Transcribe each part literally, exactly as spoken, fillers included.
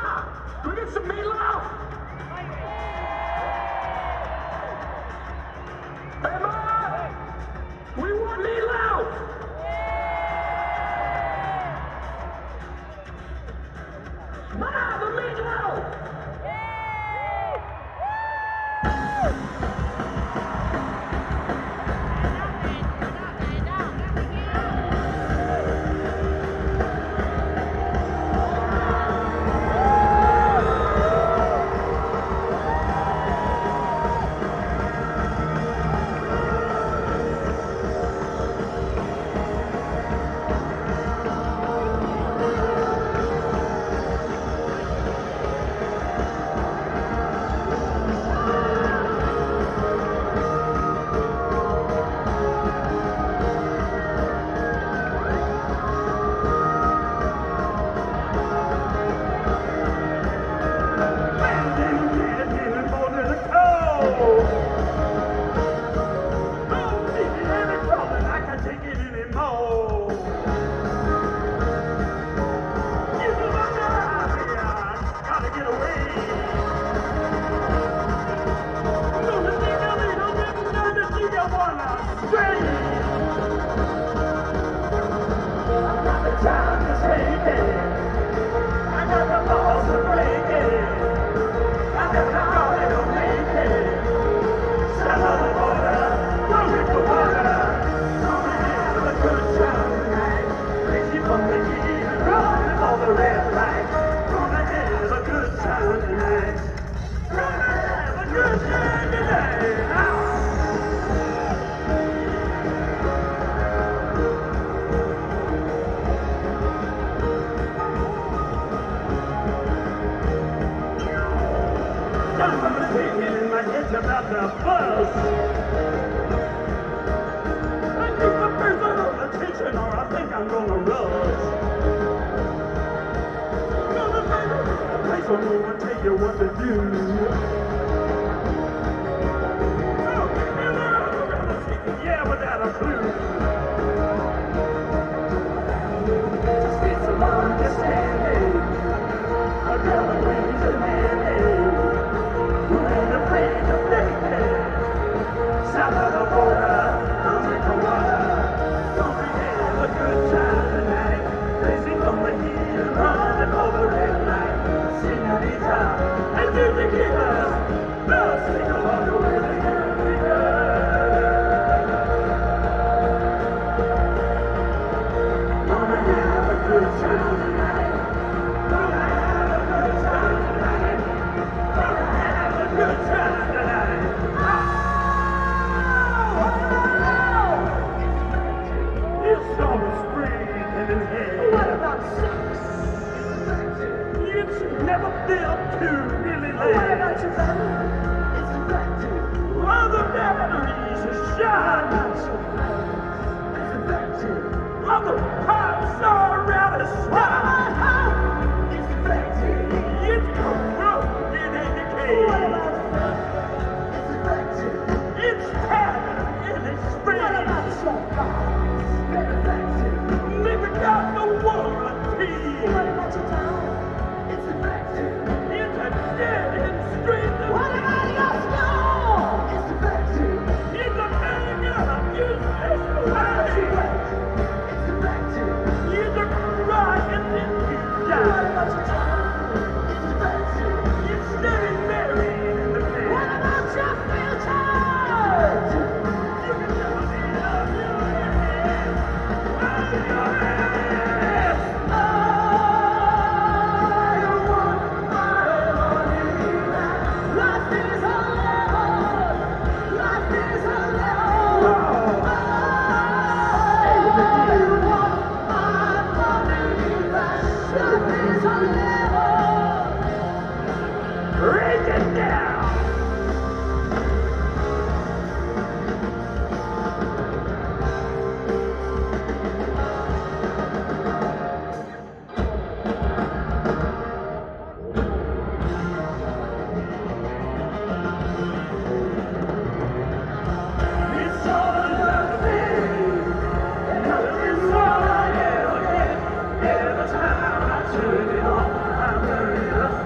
Do we get some meatloaf? Hey, Ma! We want meatloaf! Ma, the meatloaf! About the bus. I think the first of attention, or I think I'm gonna rush. Gonna make a place where no one tell you what to do. Oh, and I'm gonna take it, yeah, without a clue. Just get some understanding. A girl that brings a man. Who ain't afraid to play it? South of the border, don't drink the water. Don't we have a good time tonight? Crazy from the heat and running over red light. Señorita, and music keepers, let's sing along with the Gonna have a good time tonight. Gonna have a good time tonight. Gonna have a good time tonight. Oh, it's summer, spring, and in here. What about sex? It's never felt too really late. What about your battery? It's effective. Other batteries are shot. Not so fast. It's effective. Other pipes are out of stock. It's effective. It's corrupted and decayed. What about it's effective. It's tattered and it's sprayed. What about your box? It's effective. Never got no warranty. What about your town? It's effective. It's a dead and straight. What about your snow? It's effective. It's a mega useless way. It's effective. It's a crying in you die. What about your town? It's effective. It's staying married in the bed. What about your future? You can never be up your head. Up your head. I want my money back. Life is a lemon. Life is a lemon. I want my money back. Life is a lemon. Break it down. It's all nothing. Nothing's all I ever get. Every time I turn it on, I'm burning up.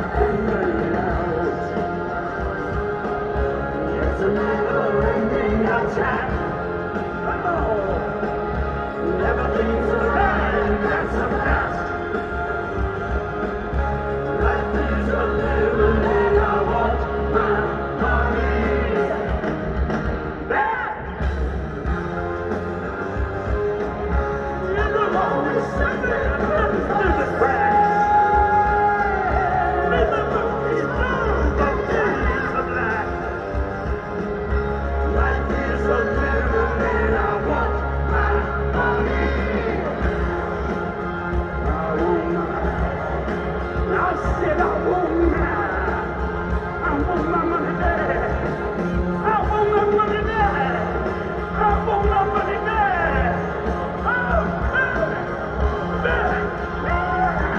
said, I want mine. I want my money back. I want my money back. I want my money back. Oh, back, back, back.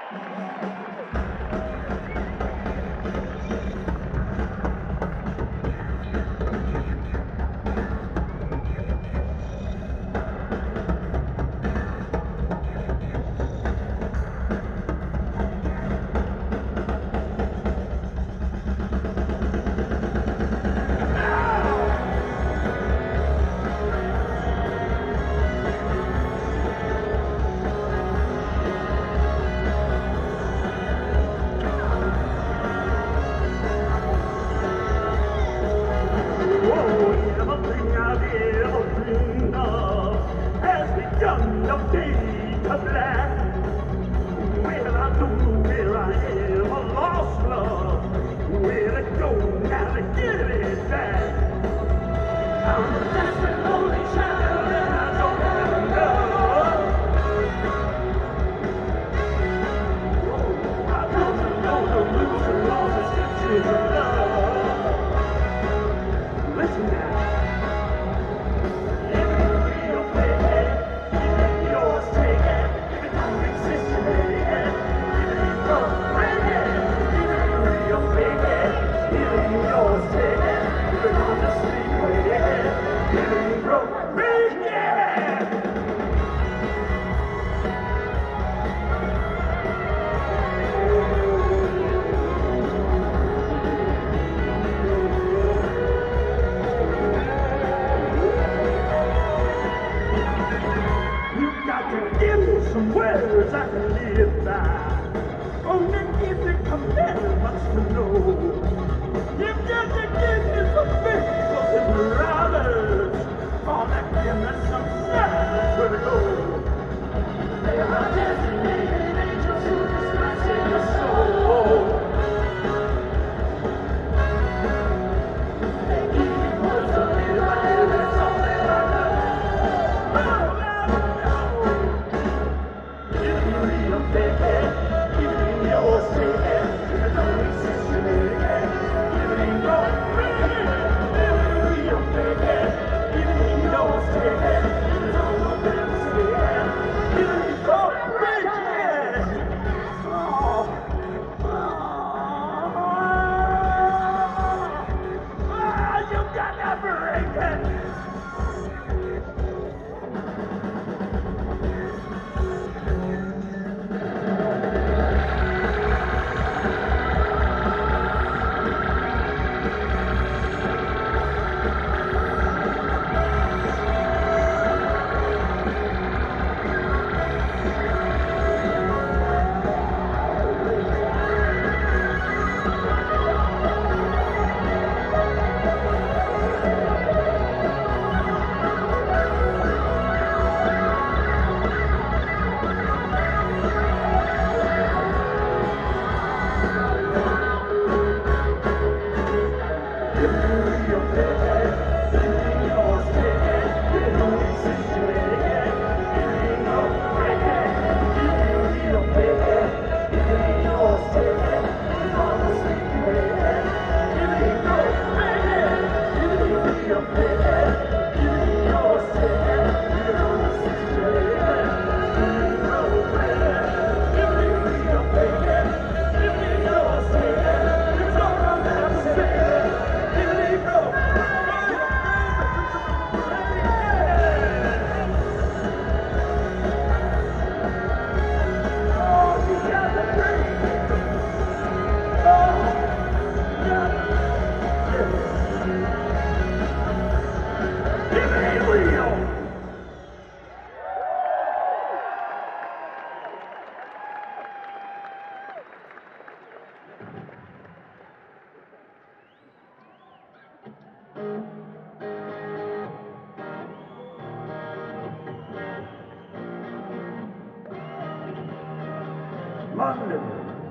London.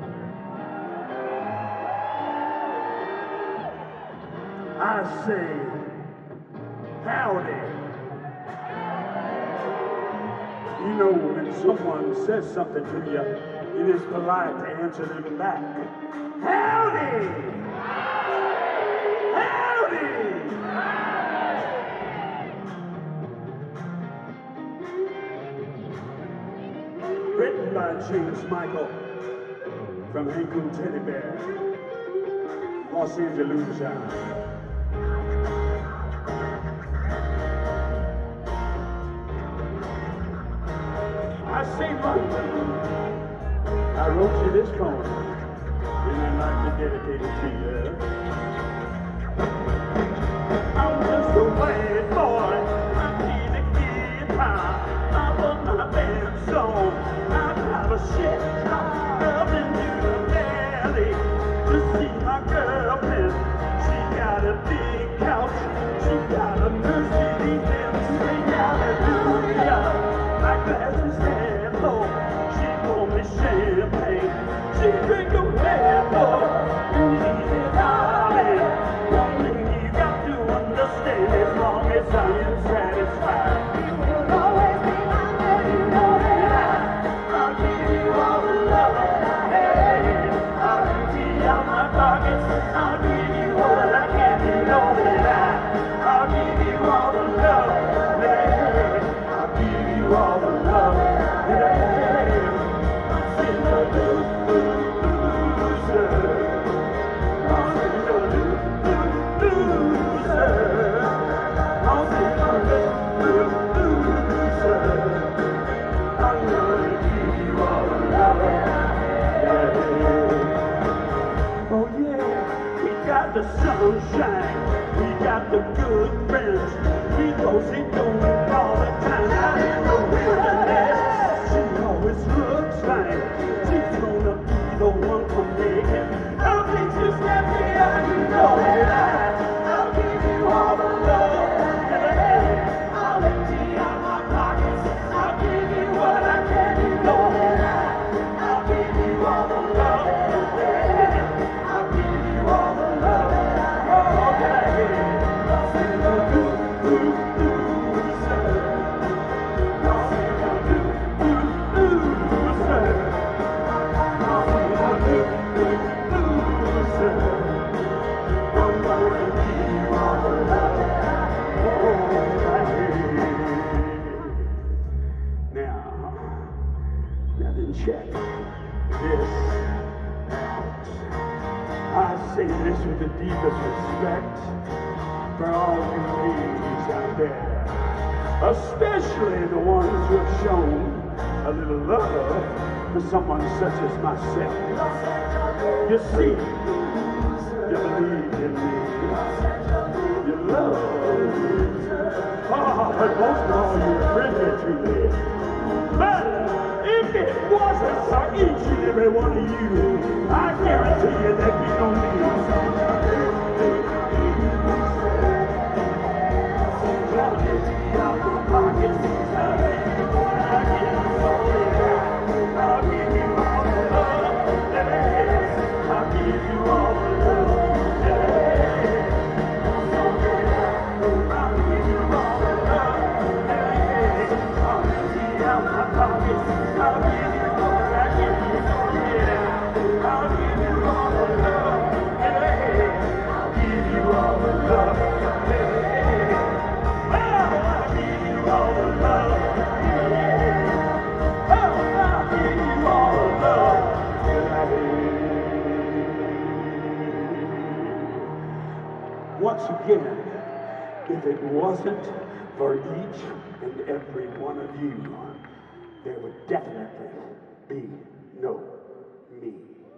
I say, howdy. You know, when someone says something to you, it is polite to answer them back. Howdy! Howdy! Written by James Michael from Hankoon Teddy Bear, Los Angeloser. I say London, I wrote you this poem, and I'd like to dedicate it to you. I'm just a white boy, I play the guitar, I love my band song, I drive a shit truck up into the valley to see my girlfriend. She got a big couch, she got a Mercedes Benz, sing hallelujah, my glass is half full. She poured me champagne, she drank a Red Bull, and she said, darling, one thing you got to understand, as long as I am satisfied, you will always be my man. You know that I, I'll give you all the love that I have. I'll empty out my pockets, I'll give you what I can. You know that I, I'll give you all the love that I have. I'll give you all the love that I have. I'm in the loser. I'm in the loser. I'm in the loser. I'm gonna give you all the love that I have. Oh yeah, we got the sunshine, we got the good friends, we cozy going all the time out in the wilderness. She always looks like she's gonna be the one for me. I'll make you step here, you know that I, I'll give you all the love that I have. I'll empty out my pockets, I'll give you what I can. You know that I, I'll give you all the love that I have. I'll give you all the love that I have. Oh, that I have. Lost in the loser. Lost in the loser. Lost in the loser. I'm gonna give you all the love that I have. Now, now then check this out. I say this with the deepest respect for all you ladies out there, especially the ones who have shown a little love for someone such as myself. You see, you believe in me, you love me. Oh, but most of all, you friendly to me. But if it wasn't for each and every one of you, I guarantee you there'd be no need. Once again, if it wasn't for each and every one of you, there would definitely be no me.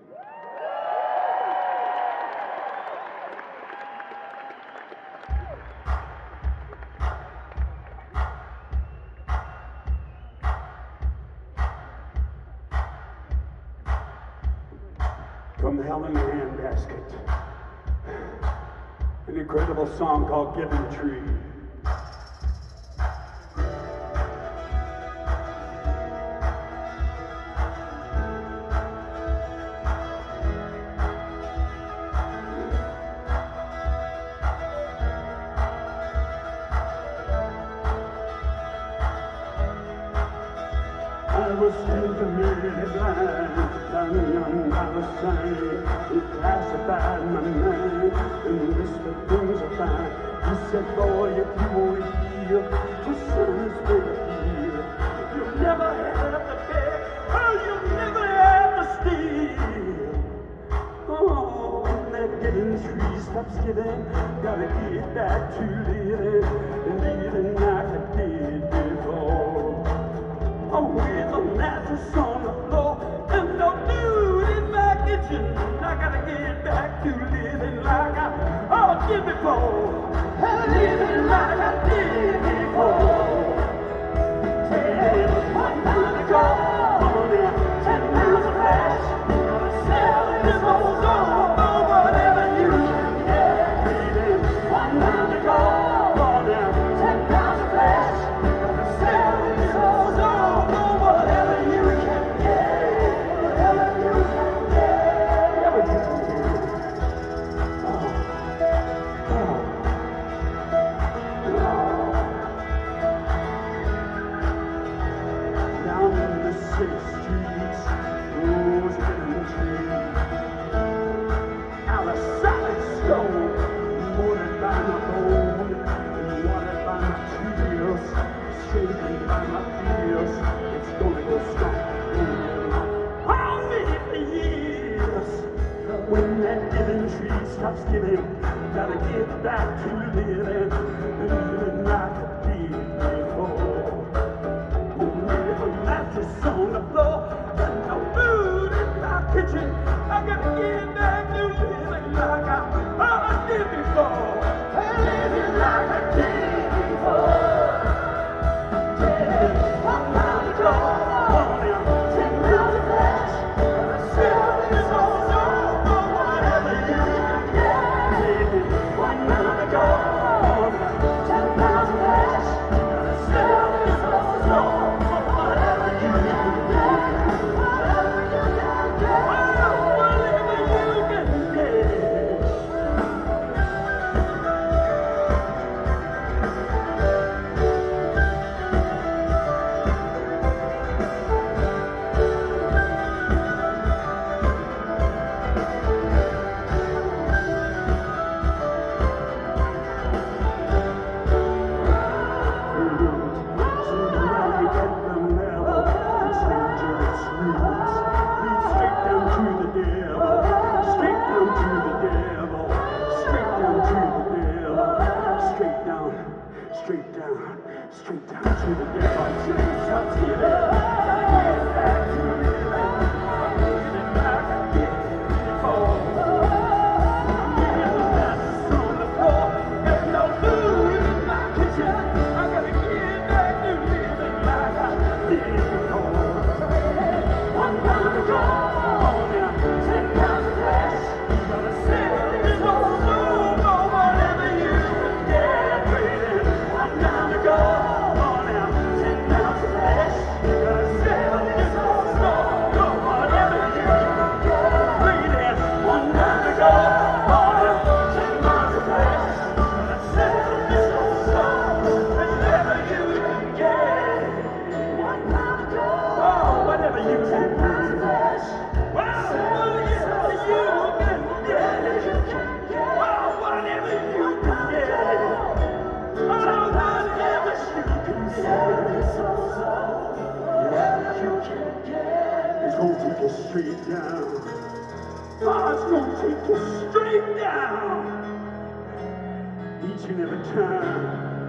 From the Hell in the Handbasket, an incredible song called Given Tree. I was still really blind, down young by the sign. It classified my mind and whispered things are fine. He said, boy, if you want to heal, the sun is for the heal. You'll never have to beg, oh, you'll living, gotta get back to living, living like I did before. Oh, with a mattress on the floor and no food in my kitchen, I gotta get back to living like I oh, did before. Living like I did before. Take one time to go, on there, ten pounds of flesh, gonna sell this old soul for whatever you can get. Living one time to go, on there, ten pounds of flesh, gonna sell this old soul for whatever you can get. Whatever you can get. Whatever you can get. Oh. Oh. Down in the city streets, those hidden trees, out of solid stone, molded by my bone, and watered by my tears, shaken by my fears. It's gonna go strong. How many years? When that giving tree stops giving, gotta get back to living, living like I did before. With a mattress on the floor and no food in my kitchen, I gotta get back to living like I, I did before. Living like I did before. Yeah, one mile to go, on down, ten miles of flesh, gonna sell this old soul for whatever you can get. Living one mile to go, on down, ten miles of flesh, gonna sell this old soul for whatever you can get. Whatever you can get. Oh, whatever you can get. Straight down, straight down to the devil. Straight down to the devil. Get back to living. Living like I did before. With a mattress on the floor and no food in my kitchen, I gotta get back to living like I did before. One pound to go, on now, ten pounds of flesh. Gonna sell this old soul for whatever you can get. Waiting, one pound to go, on now, ten pounds of flesh. Gonna sell this old soul for whatever you can get. Waiting, one pound to go, on now, ten pounds of flesh. Gonna sell this old soul for whatever you can get. One pound to go, oh, whatever you can get. It's gonna take you straight down. Oh, it's gonna take you straight down. Each and every time.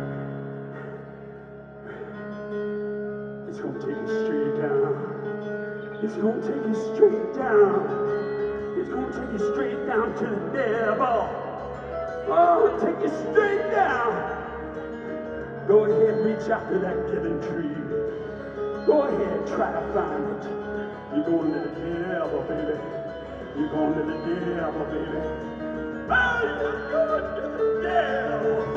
It's gonna take you straight down. It's gonna take you straight down. It's gonna take you straight down to the devil. Oh, take you straight down. Go ahead, reach out to that giving tree. Go ahead, try to find it. You're going to the devil, baby. You're going to the devil, baby. Oh, you're going to the devil.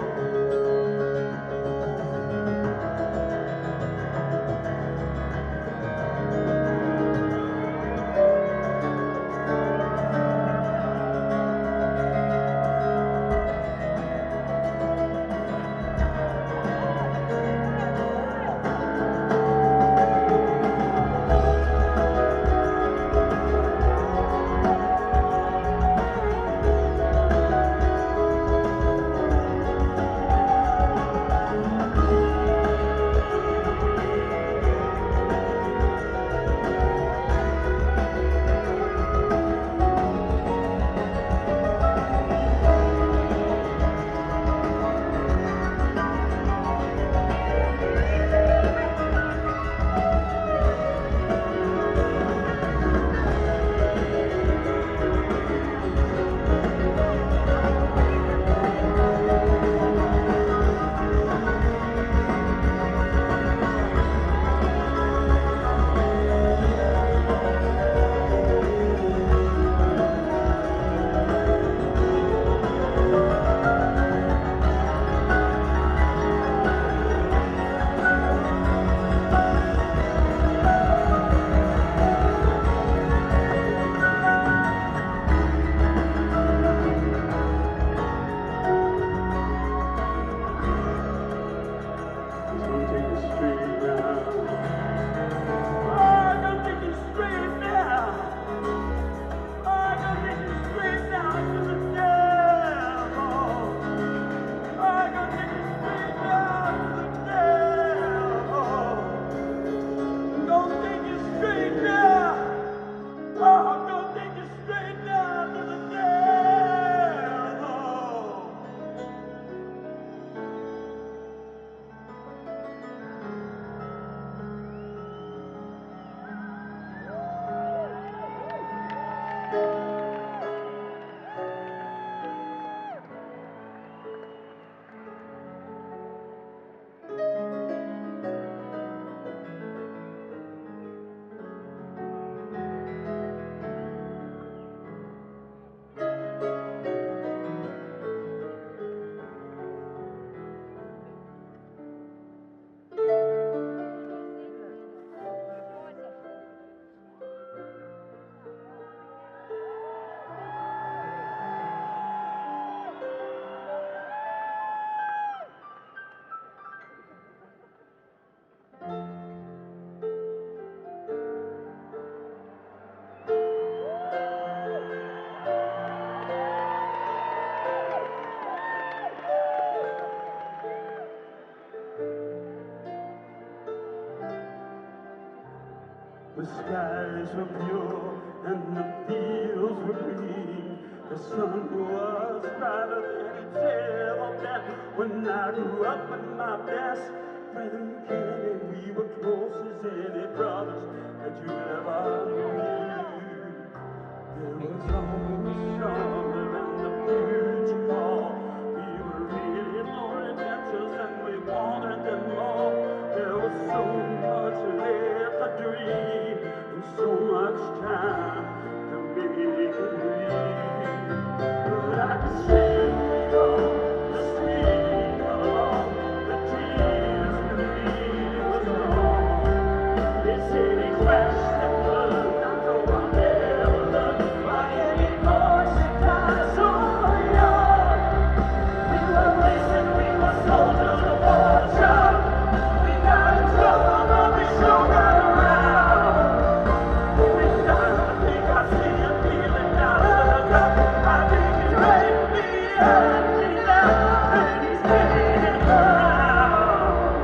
skies were pure and the fields were green. The sun was brighter than it's ever been. When I grew up with my best friend Kenny, we were close as any brothers that you ever knew. There was always summer and the future call. We were really more adventures and we wanted them all. There was so much left to dream and so much time to make it real. But I could sing on the street along the tears to me was wrong. They say they crashed and burned. I know I'll never learn why any more should die so young. We were racing, we were soldiers of fortune. We got in trouble, but we sure got around. We died, I think I see him feeling down to the ground. I think he's ready to be empty now, and he's getting around.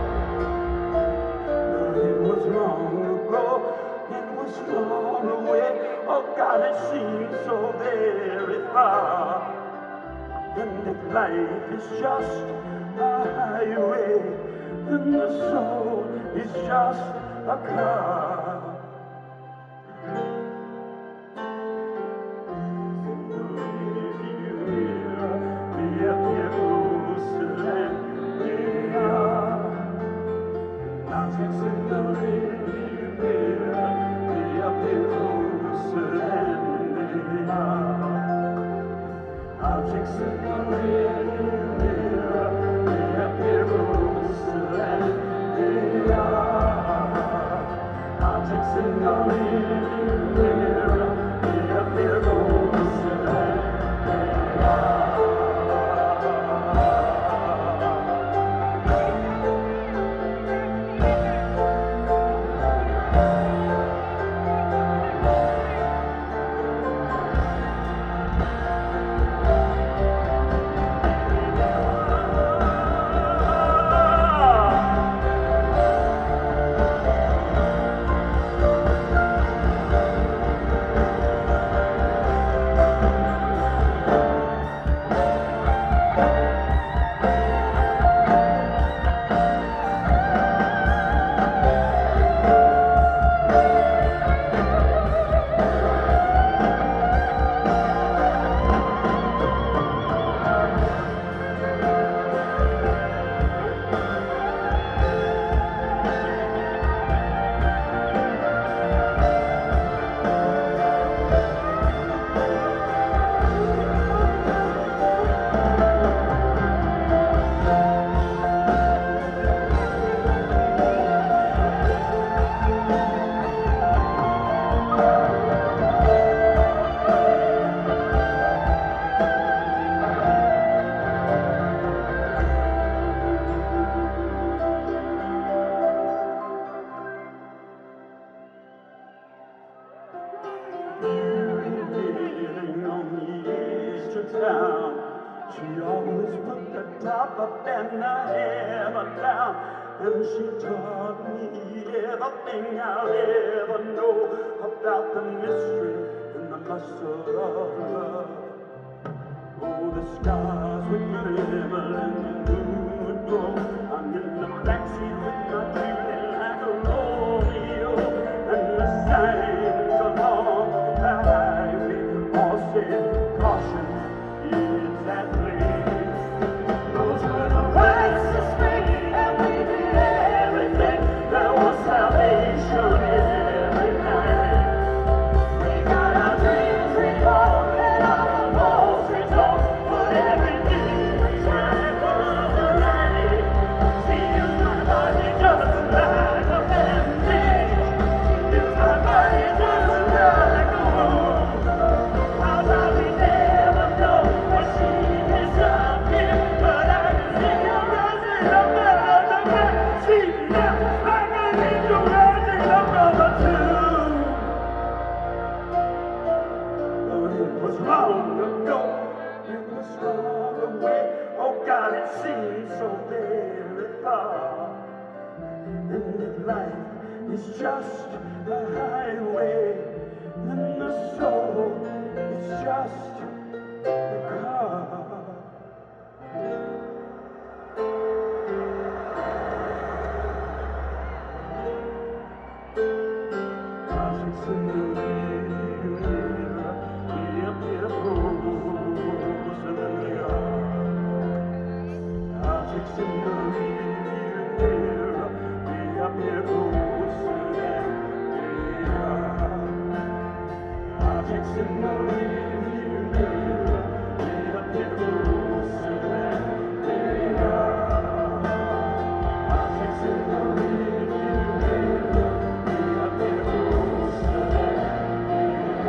But it was long ago, it was far away. Oh God, it seems so very far. And if life is just a highway, then the soul is just a car. Objects in the rearview mirror, they appear closer than they are. Objects in the rearview mirror, they appear closer than they are. Objects in the rearview mirror, they appear closer than they are. She always put the top up and the hammer down, and she taught me everything I'll ever know about the mystery and the muscle of love. Oh, the stars would glimmer and the moon would glow. I'm in the backseat with my Julie like a Romeo, and the signs along the highway all said caution. Exactly. Those were the words to speak, and we did everything. There was salvation every night. We got our dreams reborn and our walls retorn, but every day we tried was the light. See, it's my body just like a bandage. It's my body just like a wound. How shall we never know? Long ago, it was far away. Oh God, it seems so very far. And if life is just a highway, and the soul is just a car. Projects in the rearview mirror, we appear closer than we are. Projects in the rearview mirror, we appear closer than we are. Projects in the rearview mirror, we appear closer than we are. Projects in the rearview mirror, we appear closer than we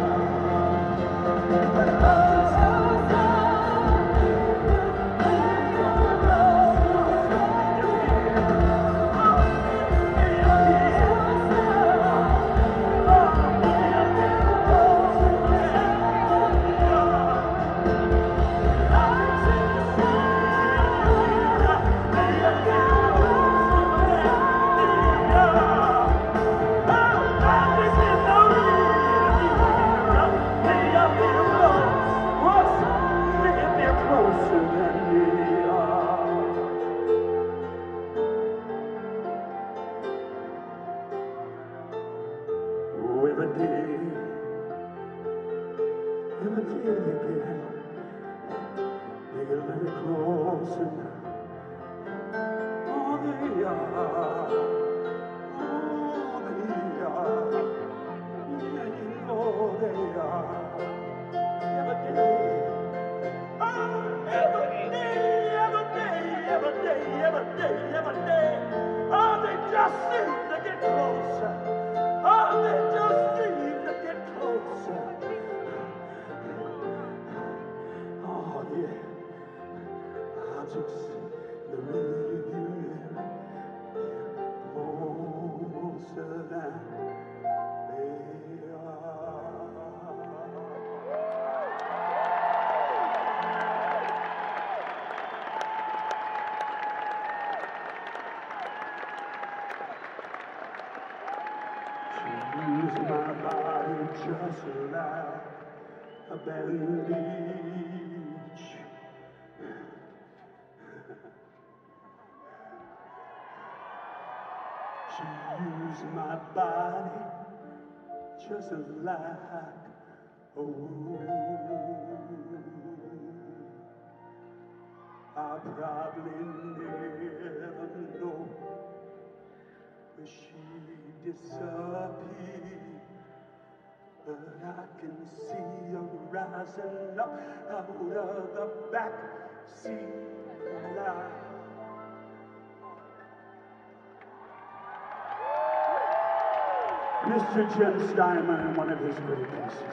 just like a bandage. She used my body just like a wound. I'll probably never know where she disappeared. But I can see her rising up out of the back seat alive. Mister Jim Steinman in one of his great pieces.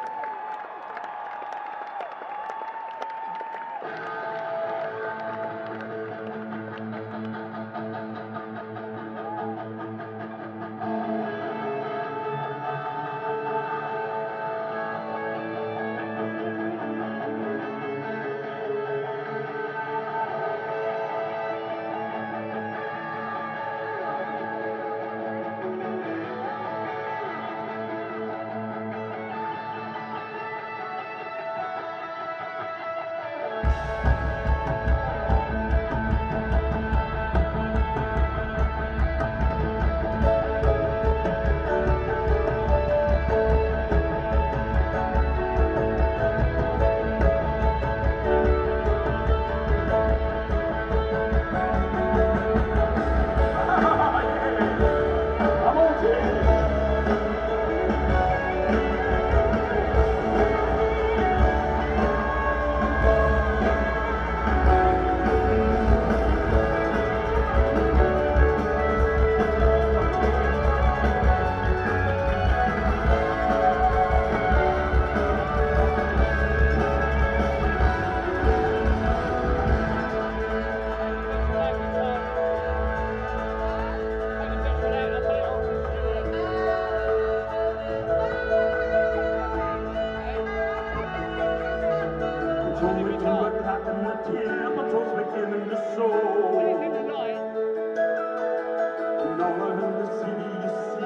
in the soul. And all of the sea you see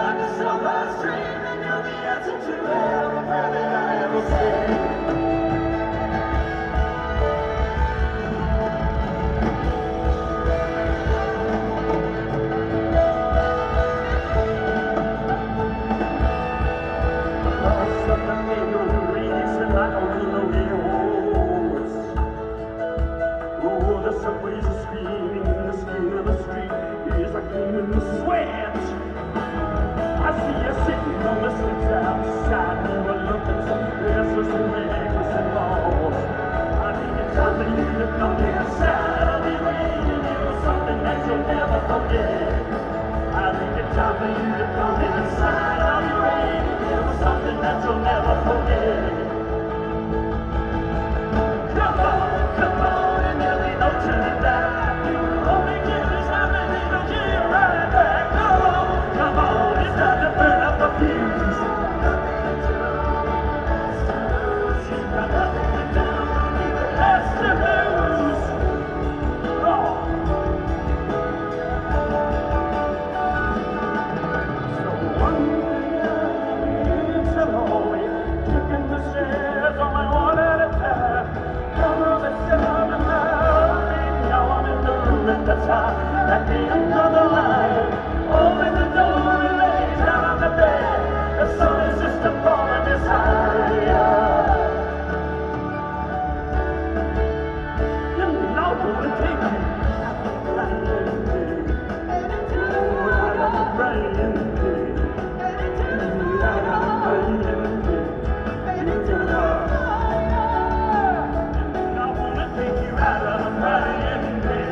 like a summer's dream, and you're the answer to every prayer that I ever say. Subways are screaming, the skin of the street is like in the sweat. I see you sitting on the steps outside, you were looking so restless and reckless and lost. I think it's time for you to come inside. I'll be waiting for something that you'll never forget. I think it's time for you to come inside. I'll be waiting for something that you'll never forget. Come on, come on. Turn back, you only give me time and it'll give you right back. Come on, come on, it's time to burn up the fuse. You've got nothing to do, even less to lose. Oh. So one day, I'm always taking the stairs only one at a time. Come on, let's get on the line. At the top, at the end of the line, open the door and lay down on the bed. The sun is just a falling desire. You know I'm gonna take you out of the rain day. Oh, out of the rain day. Out of the rain day. You know I'm gonna take you out of the rain day.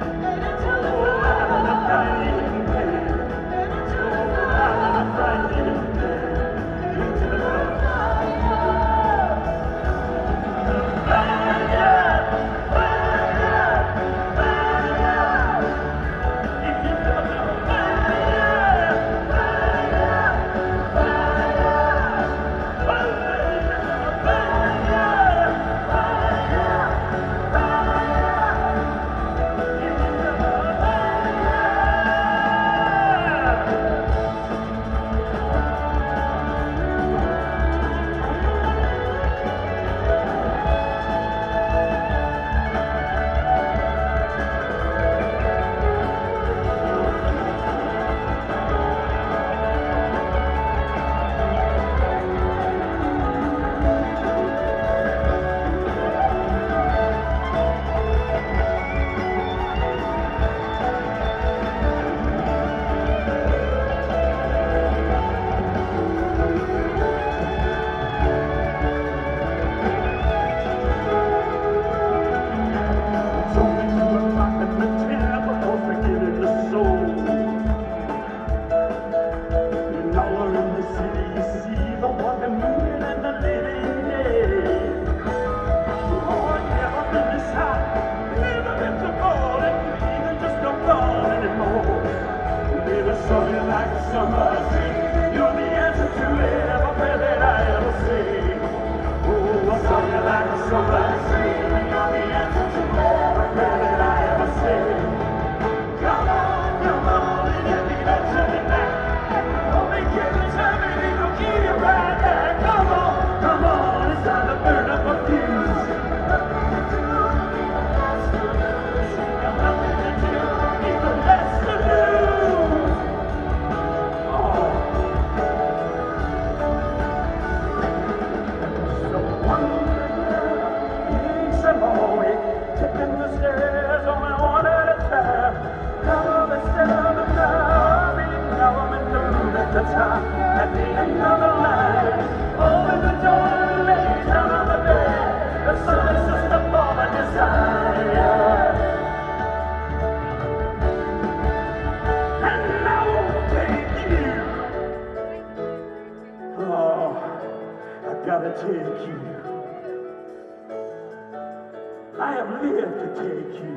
I have lived to take you.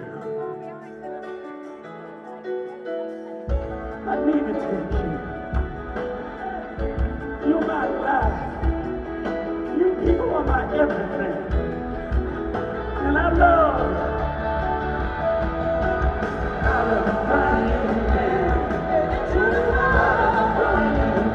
I need to take you. You're my life. You people are my everything. And I love out of the frying pan. Out of the frying pan.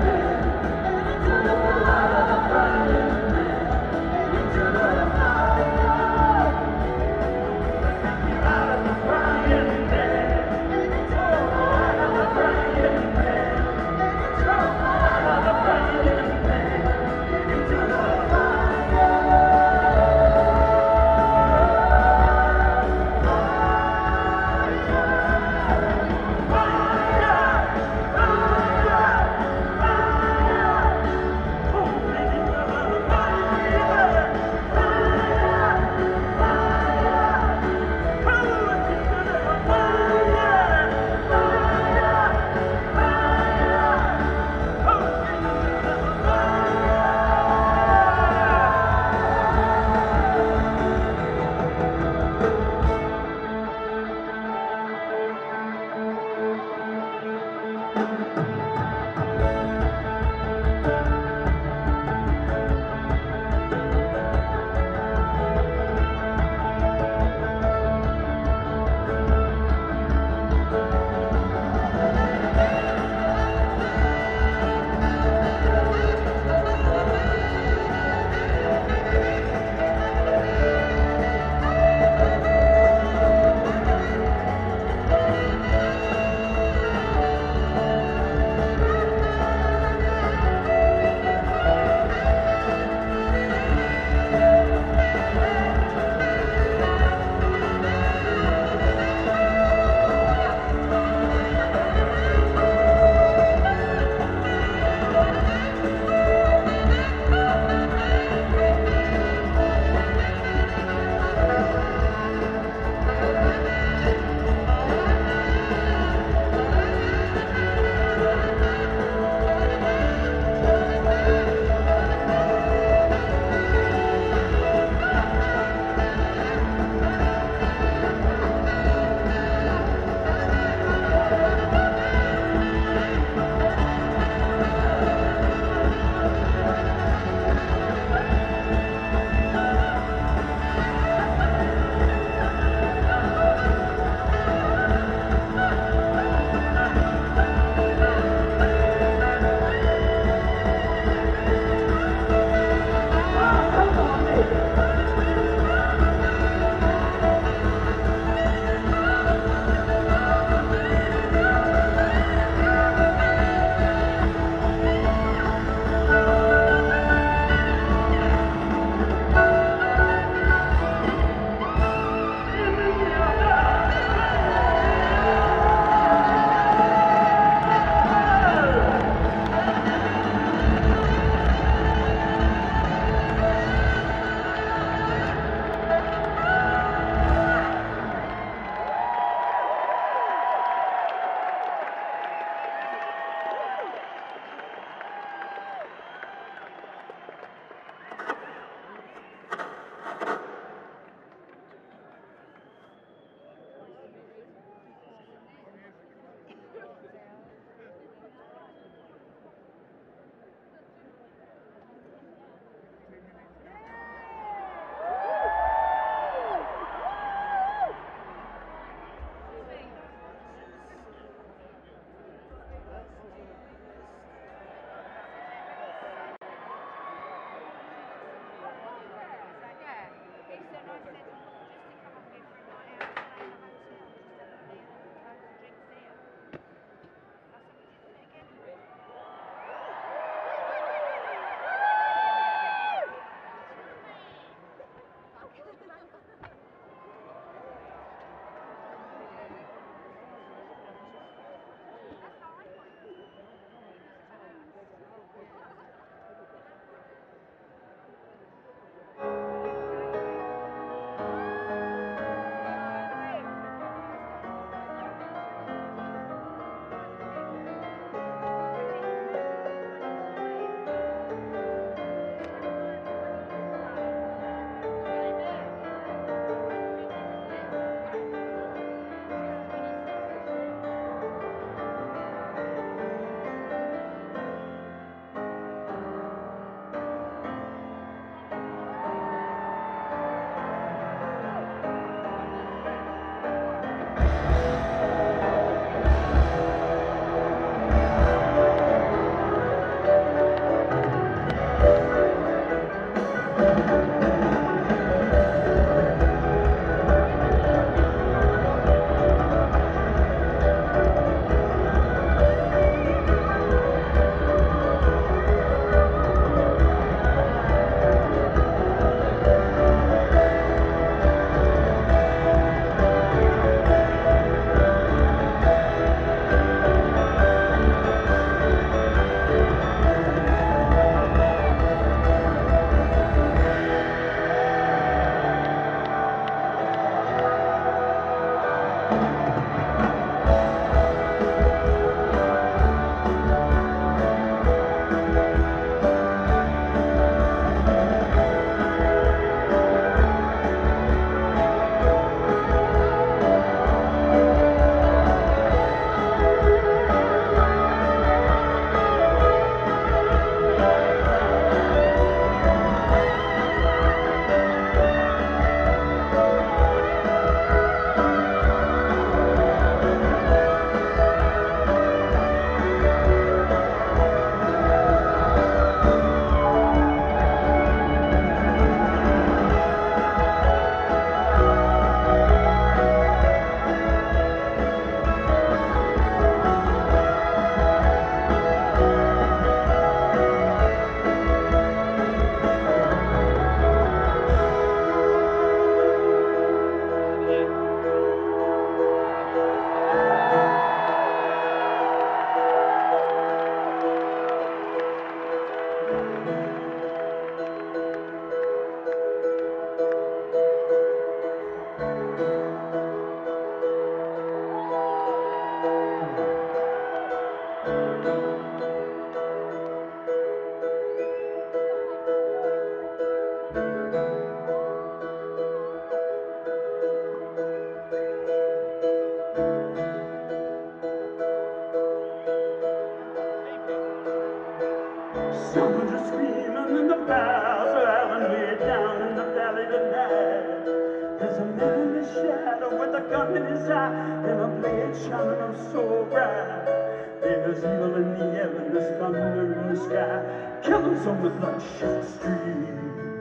Someone's just screaming and the bells are having way down in the valley tonight. There's a man in the shadow with a gun in his eye and a blade shining up so bright. There's evil in the air and there's thunder in the sky, killings on the bloodshot street.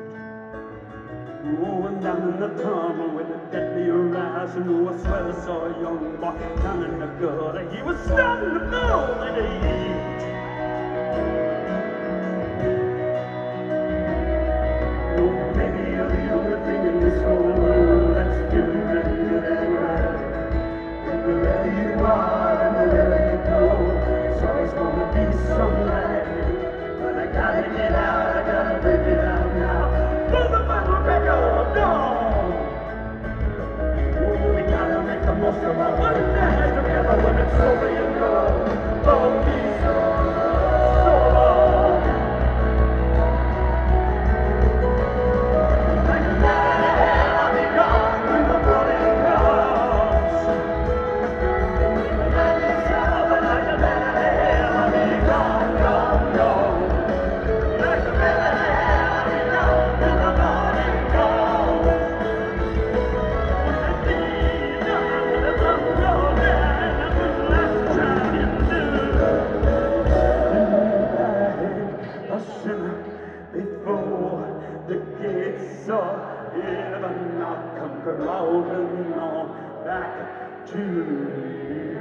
Oh, and down in the tunnel with the deadly horizon, oh, I swear I saw a young boy down in the gutter. He was starting to blow in the heat. Oh, maybe you're the only thing in this whole world that's good and good and right. And wherever you are and wherever you go, it's always gonna be some light. But I gotta get out, I gotta break it out now. For the final break of dawn. Oh, we gotta make the most of our one night together when it's over, you know. Oh, peace, so long. Like a man, I'll be gone when the morning comes. When the night is over, like a man, I'll be gone, gone, gone. Like a man, I'll be gone when the morning comes. When the deed done, the sun goes down, and the last shining through. A sinner before the gates of heaven, I'll come crawling on back to you.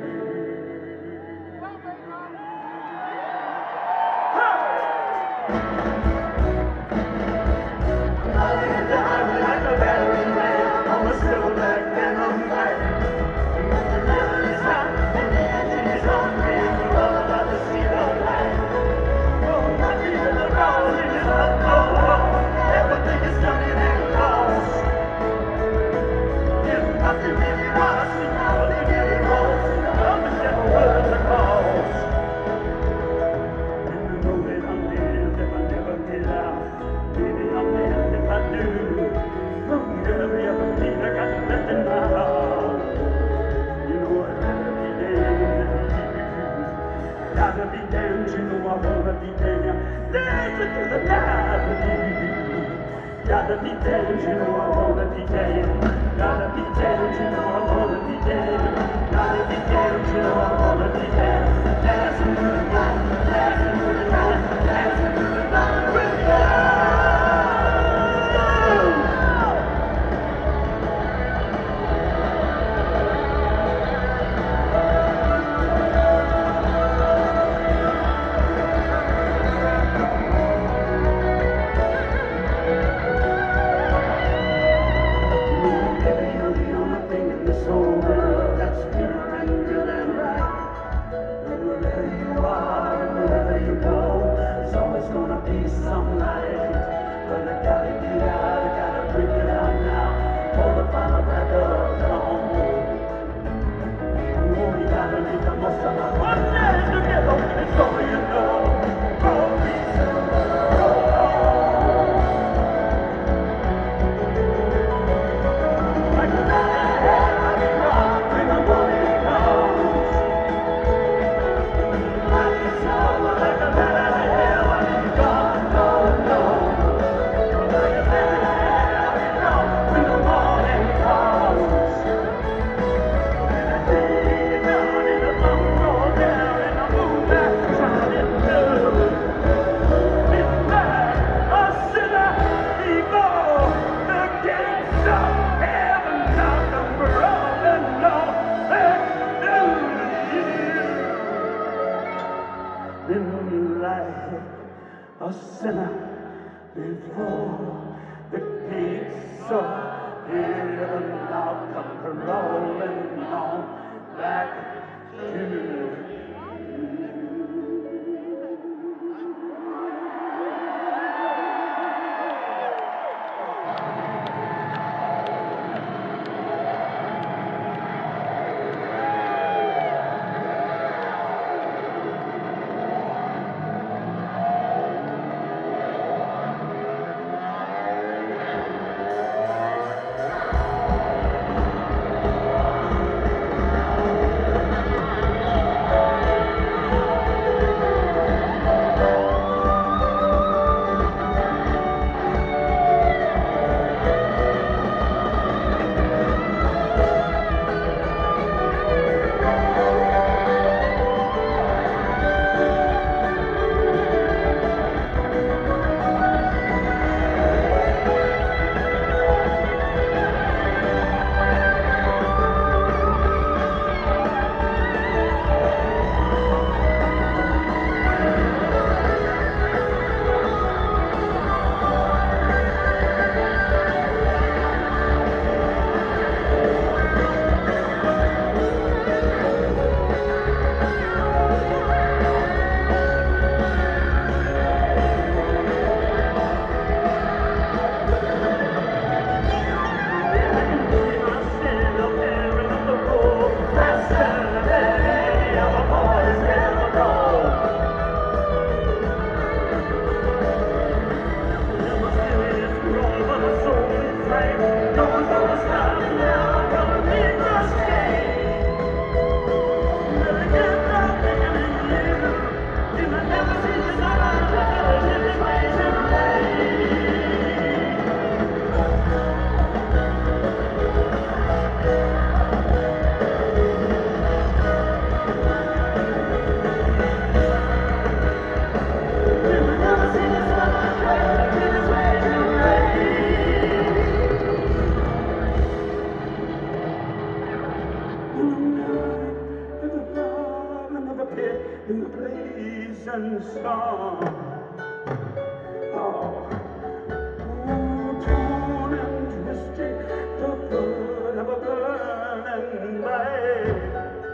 Lying down like a battering ram on a silver cannon light. The moon is hot and the engine is hungry, and we're all about to see the light. Oh, nothing in the rolling is up, oh, oh, everything is coming and lost. If nothing really was, we know they really was, and the devil was the cause. And I know that I'm dead if I never get out. Maybe I'm dead if I do. Oh, every other beat I got left in my heart. You know I'd rather be dead than you. Gotta be damned, you know I wanna be damned. Dancing through the night with you. Gotta be damned, you know I wanna be damned. Gotta be damned, you know I wanna be damned. Gotta be damned, you know I wanna be damned. Dancing through the night, dancing through the night, dancing through the night with you. Maybe you're the only thing in this whole world that's pure and good and right. And wherever you are and wherever you go, there's always gonna be some light. But I gotta get out, I gotta break it out now for the final crack of dawn. Oh, we gotta make the most of our one night together when it's over, you know. Oh, peace, so long. Like a man, I'll be gone when the morning comes. The night is over, like a man, I'll be gone, gone, gone. Like a man, I'll be gone when the morning comes. When the day is done and the sun goes down and the moon back shining through. Midnight, a sinner before the gates of heaven, knock them rolling on back to you. Midnight, a sinner before the gates of heaven, I'll come rolling on back to you. song. Oh, oh, torn and twisted, the foot of a burning blade.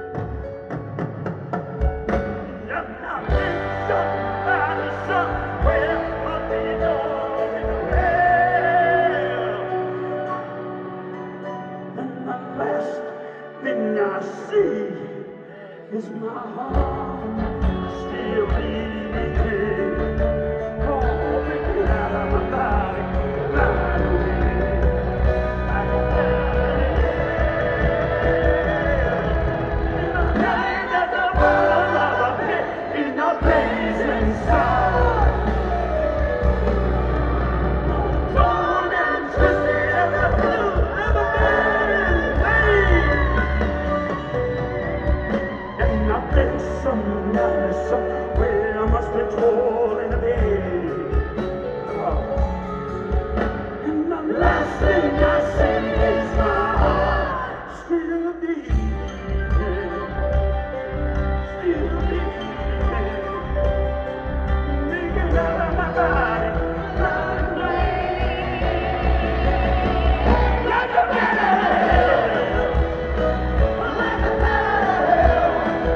You're not in somebody somewhere, but the door in the rail. And the last thing I see is my heart still beating. Oh, baby, out of my body, flying away. Like a bird. In the night at the bottom of a pit, in a blazing sun. Torn and twisted at the foot of a burning flame. And I think somebody somewhere must be tolling a bed. Oh. And the last thing I see is my heart still beating, still beating, making out of my body, flying away. Like a bird, like a bird.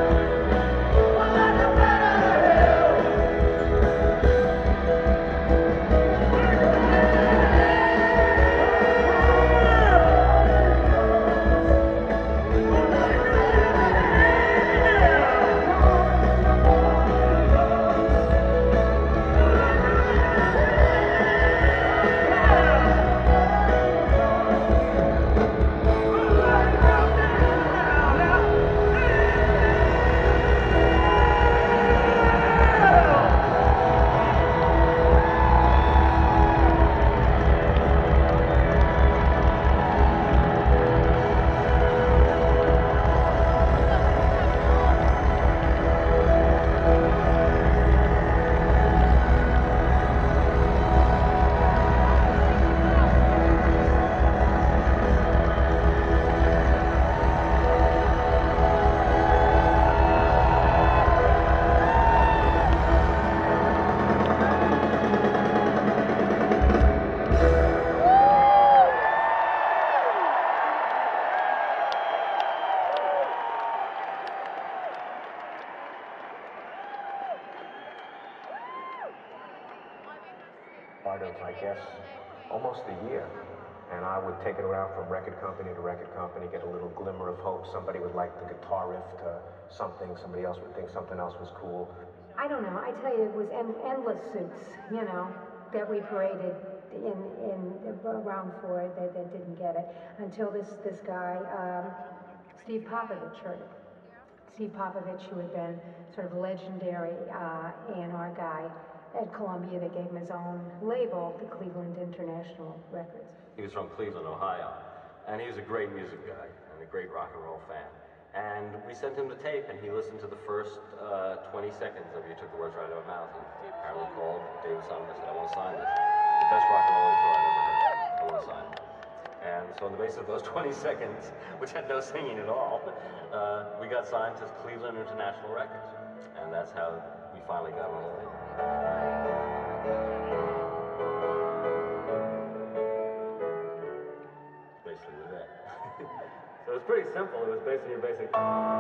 Part of, I guess, almost a year. And I would take it around from record company to record company, get a little glimmer of hope. Somebody would like the guitar riff to something, somebody else would think something else was cool. I don't know, I tell you, it was en endless suits, you know, that we paraded in, in around for it that, that didn't get it, until this, this guy, um, Steve Popovich, heard it. Steve Popovich, who had been sort of legendary uh, A and R guy at Columbia, that gave him his own label, the Cleveland International Records. He was from Cleveland, Ohio, and he was a great music guy and a great rock and roll fan. And we sent him the tape, and he listened to the first uh, twenty seconds of You Took the Words Right Out of My Mouth, and he apparently called David Simon and said, I want to sign this. It's the best rock and roll intro I've ever heard. I want to sign it. And so on the basis of those twenty seconds, which had no singing at all, uh, we got signed to Cleveland International Records. And that's how we finally got on the label. Basically was it. So it was pretty simple. It was basically your basic,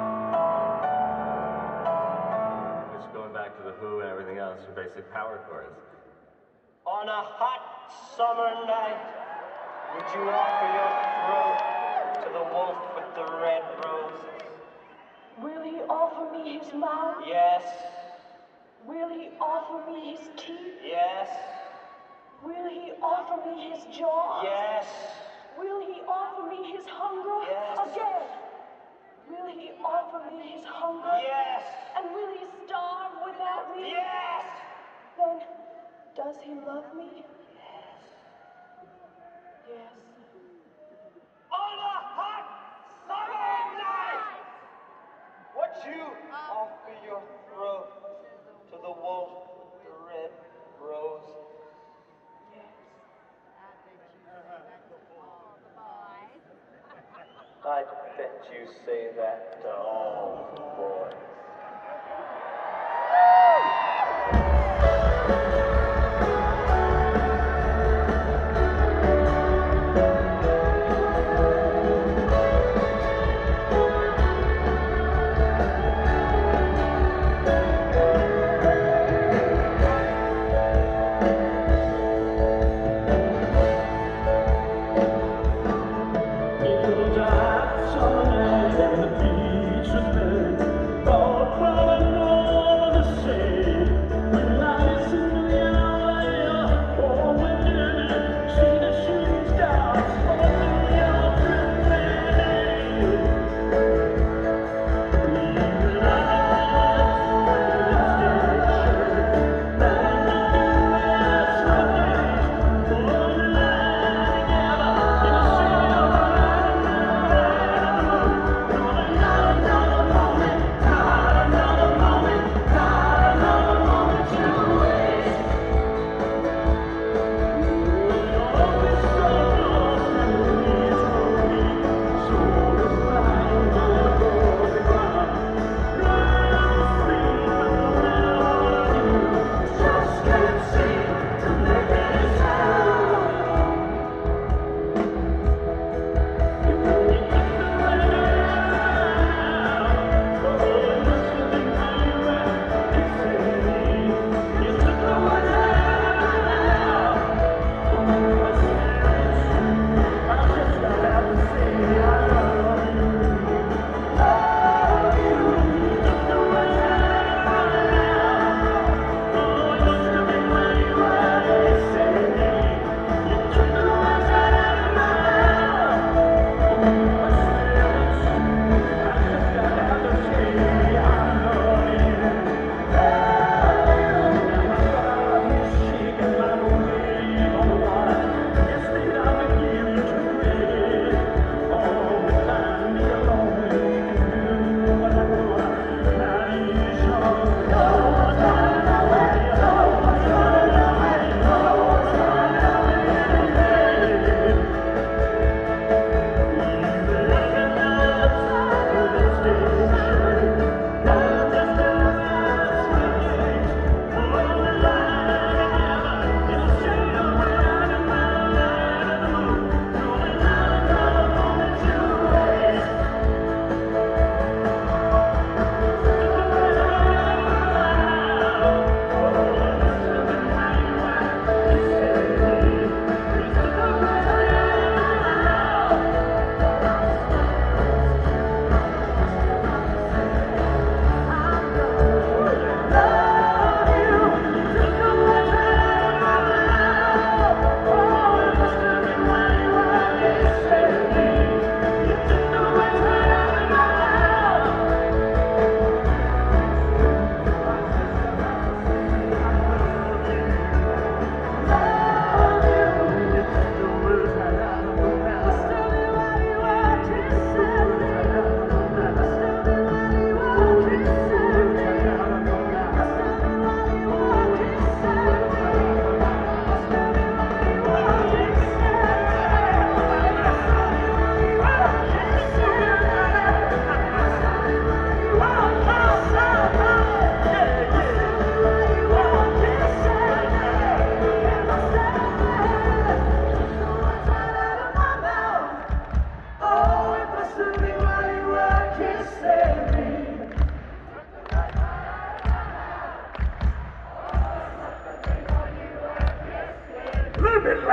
which going back to the Who and everything else, your basic power chords. On a hot summer night, would you offer your throat to the wolf with the red roses? Will he offer me his mouth? Yes. Will he offer me his teeth? Yes. Will he offer me his jaws? Yes. Will he offer me his hunger? Yes. Again. Will he offer me his hunger? Yes. And will he starve without me? Yes. Then, does he love me? Yes. Yes. On a hot summer night, would you offer your throat to the wolf with the red rose? I bet you say that to all the boys.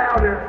louder.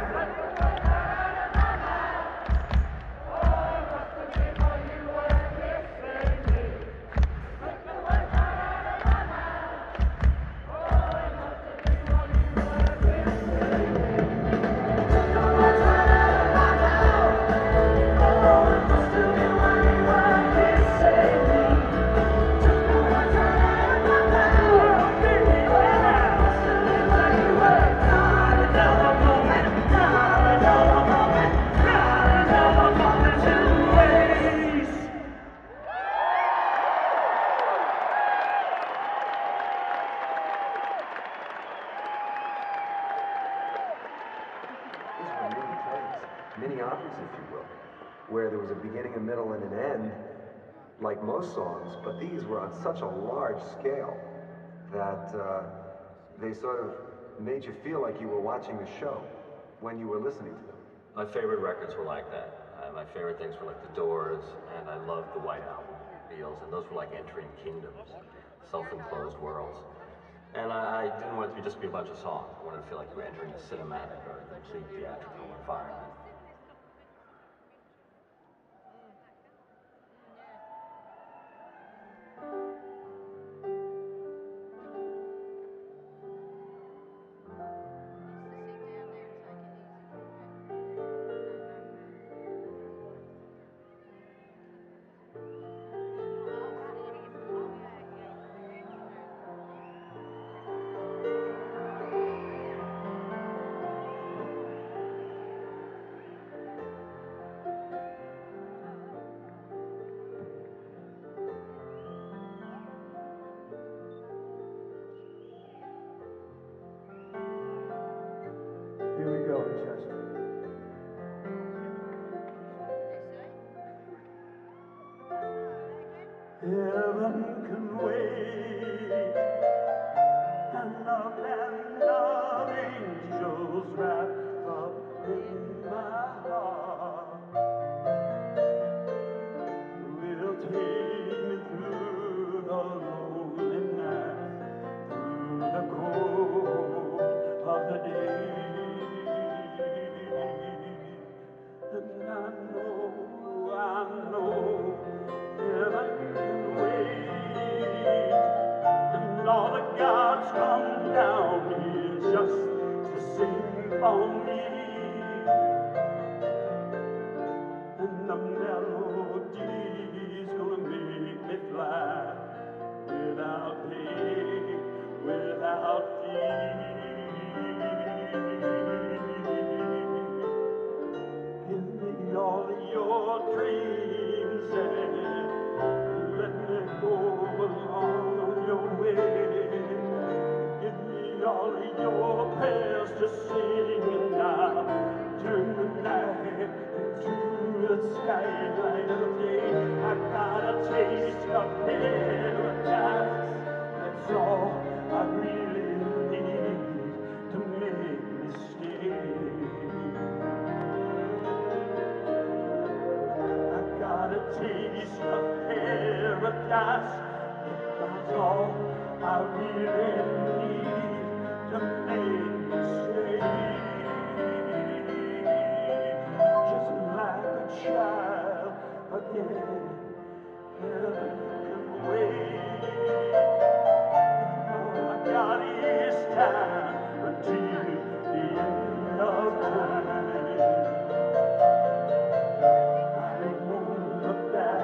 Where there was a beginning, a middle, and an end, like most songs, but these were on such a large scale that uh, they sort of made you feel like you were watching the show when you were listening to them. My favorite records were like that. Uh, my favorite things were like The Doors, and I loved the White Album, Beatles, and those were like entering kingdoms, self-enclosed worlds. And I, I didn't want it to be just be a bunch of songs. I wanted to feel like you were entering a cinematic or a complete theatrical environment. Here we go, Chester. Heaven can wait, and love and love angels wrapped up in my heart will take me through the lonely night, through the cold of the day. And I know, I know, heaven can wait, and all the gods come down here just to sing for me, and the melody's gonna make me fly without pain, without fear. Give me all your dreams and let me go along your way. Give me all your prayers to sing, and I'll turn the night into the skylight of day. I got a taste of paradise. That's all I really need to make me stay. Got a taste of paradise. That's all I really need to make me stay. Just like a child again, heaven can wait. All I got is time until the end of time.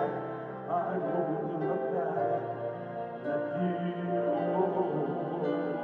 I won't look back at you.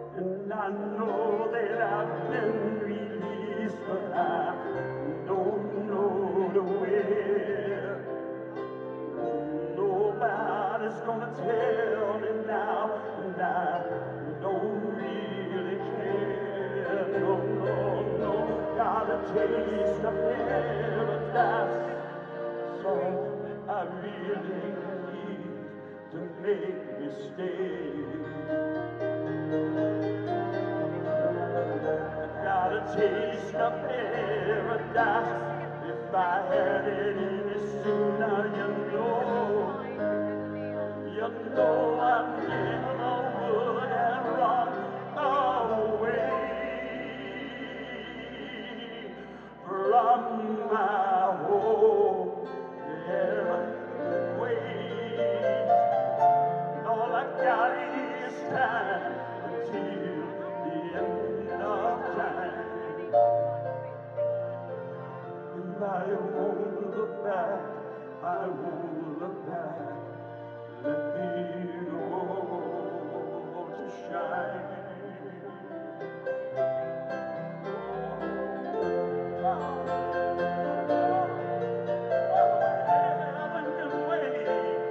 And I know that I've been released, but I don't know the way. Nobody's gonna tell me now, and I don't really care. No, no, no, got a taste of paradise, so I really need to make me stay. Got a taste of paradise. If I had it any sooner, you know, you know I never would have run away from my home. Yeah, wait, all I got is time until the end of time. And I won't look back, I won't look back. Let the old shine. Oh, oh, oh, heaven can wait.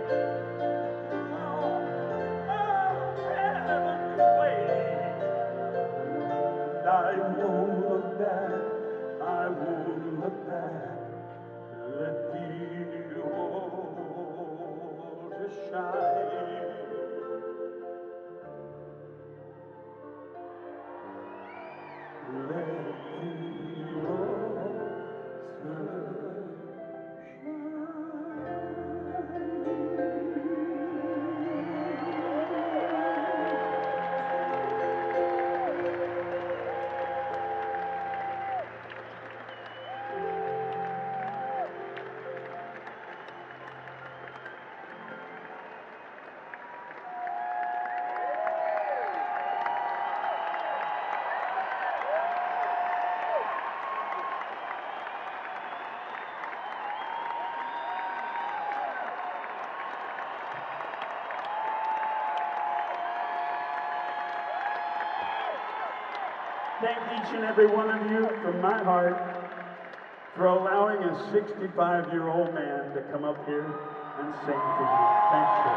Oh, oh, heaven can wait. And I won't look back, I won't look back. Let the old shine. Let the old Thank each and every one of you from my heart for allowing a sixty-five-year-old man to come up here and sing for you. Thank you.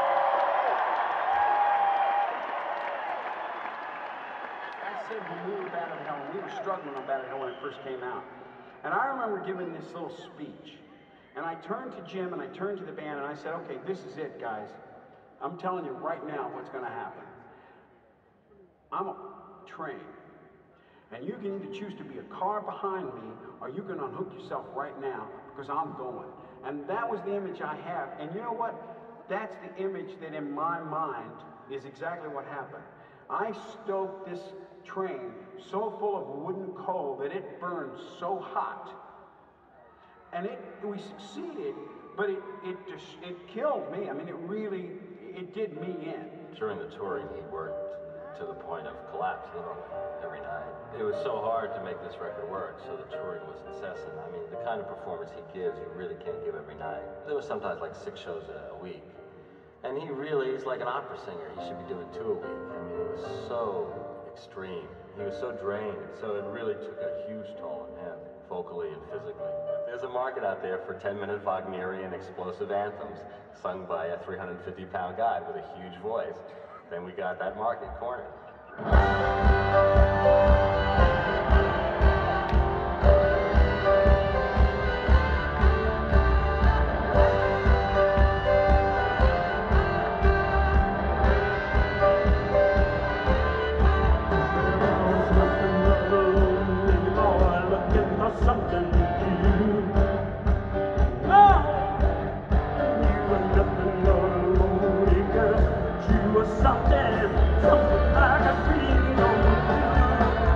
I said when we were Bad at Hell, we were struggling on Bad at Hell when it first came out. And I remember giving this little speech. And I turned to Jim and I turned to the band and I said, okay, this is it, guys. I'm telling you right now what's going to happen. I'm a train. And you can either choose to be a car behind me, or you can unhook yourself right now, because I'm going. And that was the image I have. And you know what? That's the image that in my mind is exactly what happened. I stoked this train so full of wooden coal that it burned so hot. And it, we succeeded, but it, it, just, it killed me. I mean, it really, it did me in. During the touring, he worked to the point of collapse, literally, every night. It was so hard to make this record work, so the touring was incessant. I mean, the kind of performance he gives, you really can't give every night. There was sometimes like six shows a week. And he really is like an opera singer. He should be doing two a week. I mean, it was so extreme. He was so drained, so it really took a huge toll on him, vocally and physically. There's a market out there for ten-minute Wagnerian explosive anthems sung by a three hundred fifty pound guy with a huge voice. Then we got that market cornered. Something, something like a dream.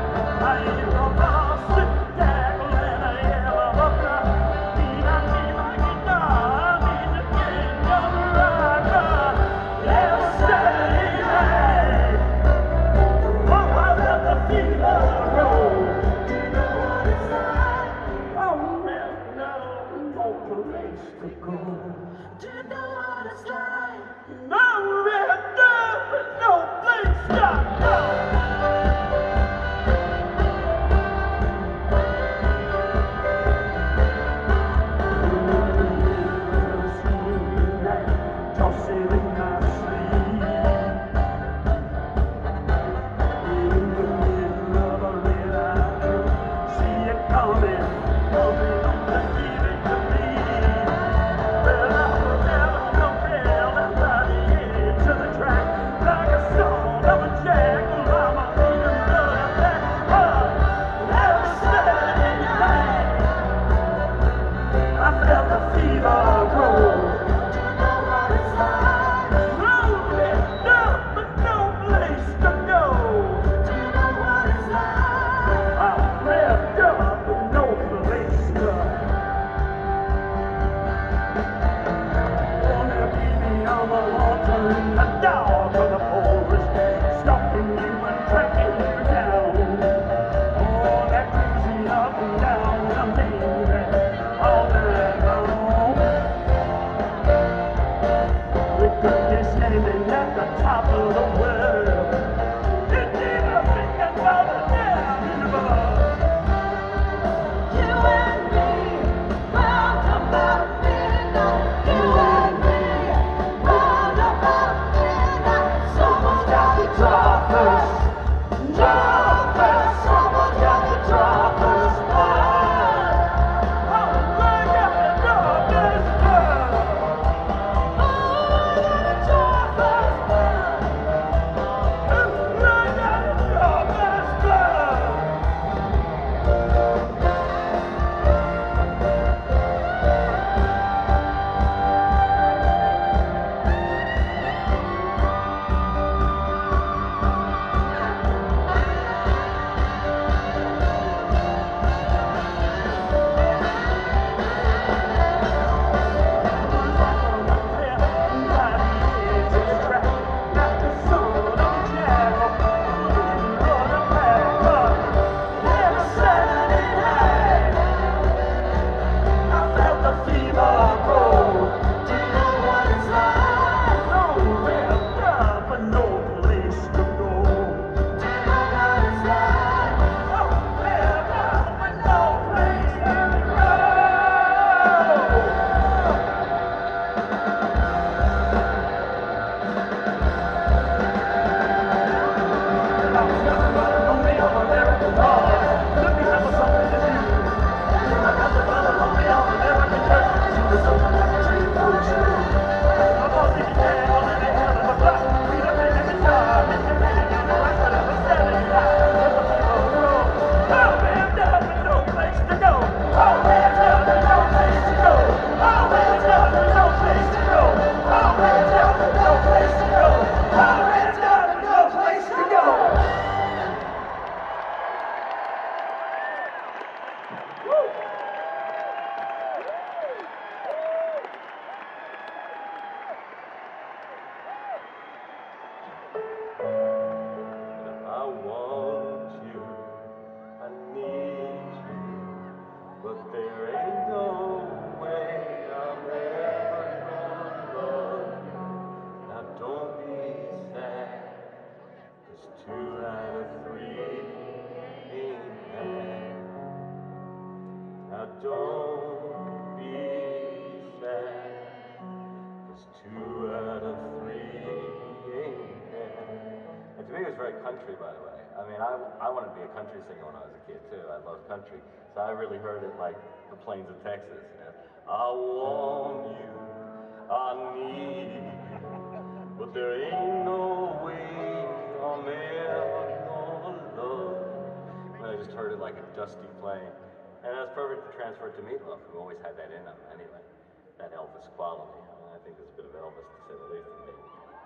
very country, by the way. I mean, I, I wanted to be a country singer when I was a kid, too. I loved country. So I really heard it like the plains of Texas. You know? I want you, I need you, but there ain't no way I'm ever gonna love you. And I just heard it like a dusty plane. And that's perfect to transfer it to Meatloaf, who always had that in him anyway. That Elvis quality. I mean, I think there's a bit of Elvis, to say the least, in me.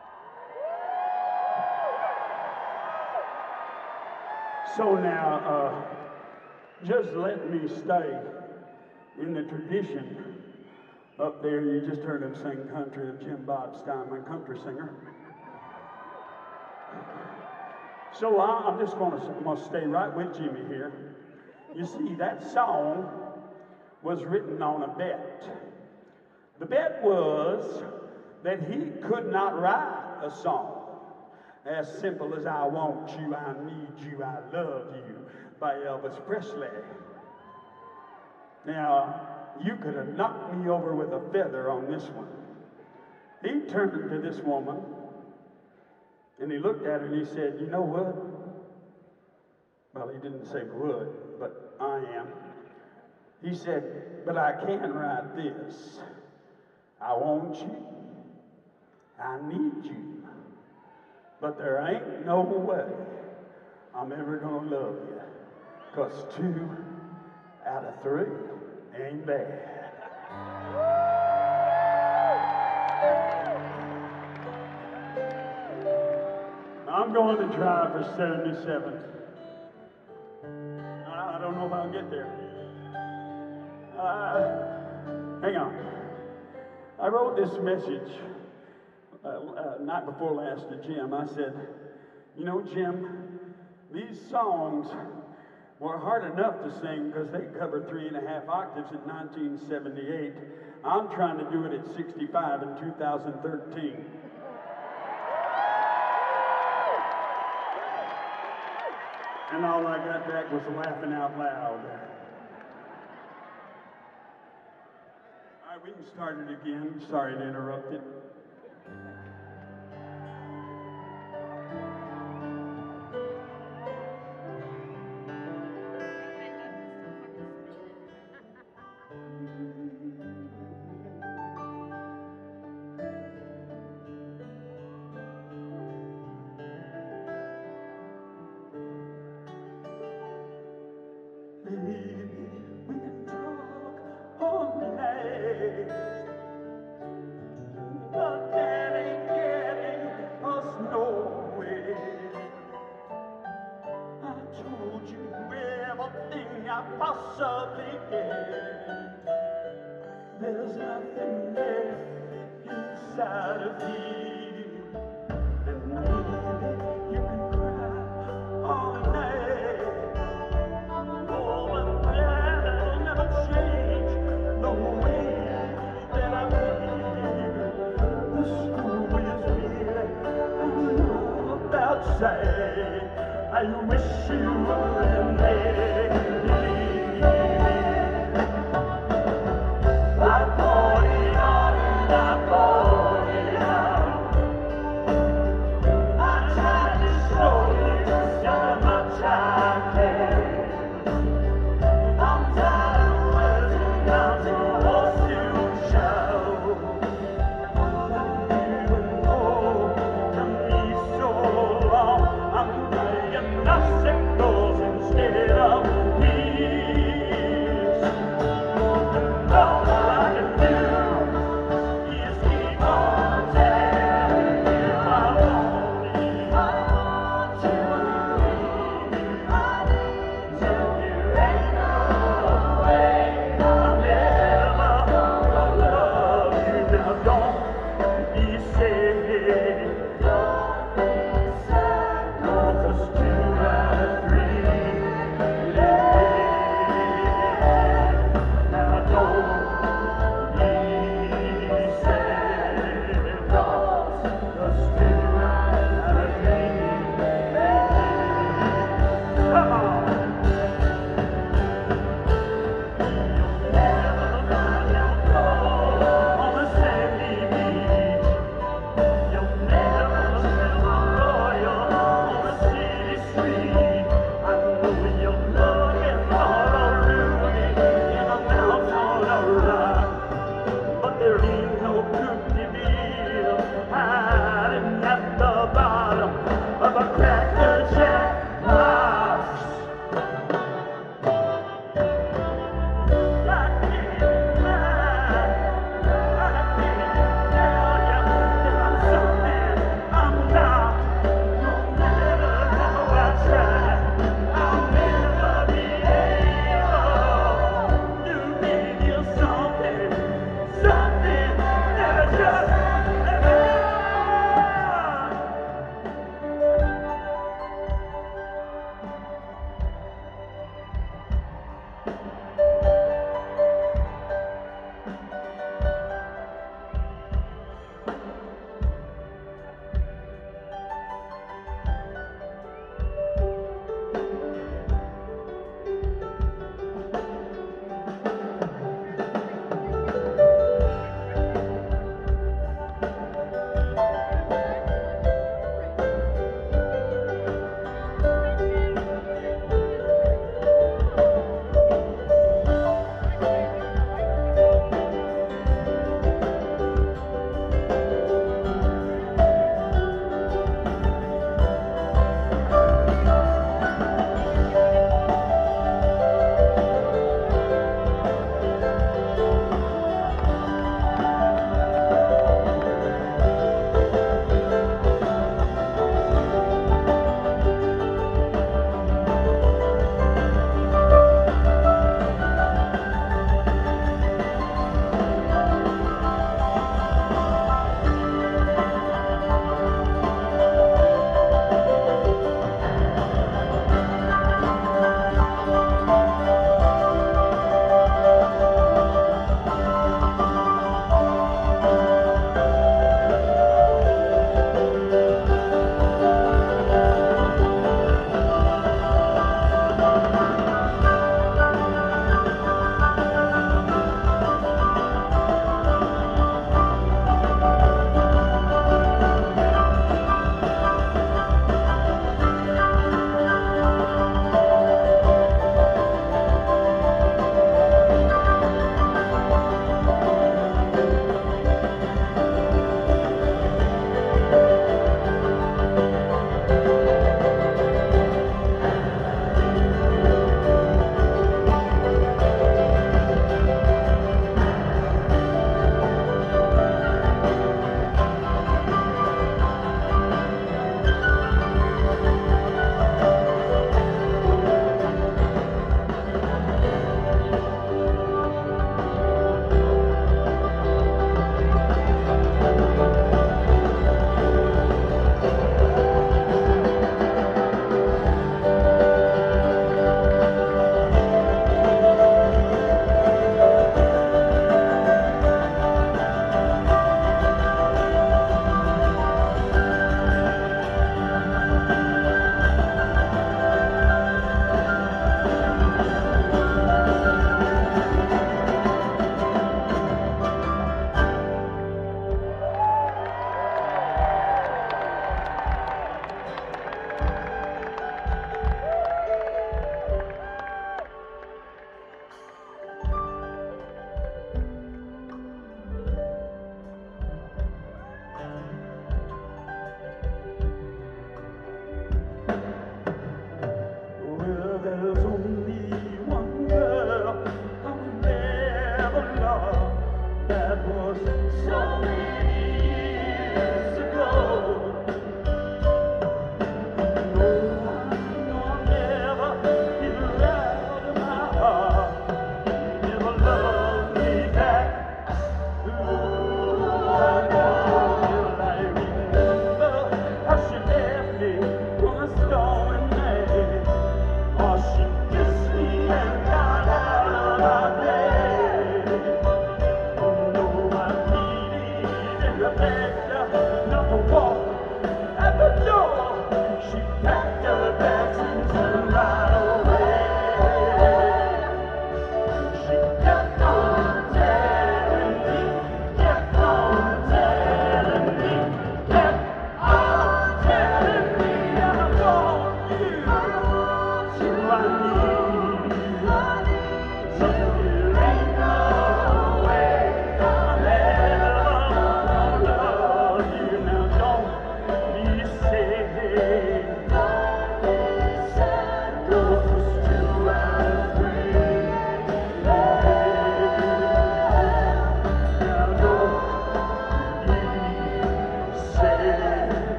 So now, uh, just let me stay in the tradition. Up there, you just heard him sing country of Jim Bob Steinman, country singer. So I, I'm just going to stay right with Jimmy here. You see, that song was written on a bet. The bet was that he could not write a song as simple as I Want You, I Need You, I Love You by Elvis Presley. Now, you could have knocked me over with a feather on this one. He turned to this woman and he looked at her and he said, you know what? Well, he didn't say would, but I am. He said, but I can write this. I want you, I need you, but there ain't no way I'm ever gonna love you, because two out of three ain't bad. I'm going to try for seventy-seven. I don't know if I'll get there. Uh, hang on. I wrote this message uh, uh, night before last to Jim. I said, you know, Jim, these songs were hard enough to sing because they covered three and a half octaves in nineteen seventy-eight. I'm trying to do it at sixty-five in two thousand thirteen. And all I got back was laughing out loud. All right, we can start it again. Sorry to interrupt it. Instead of me.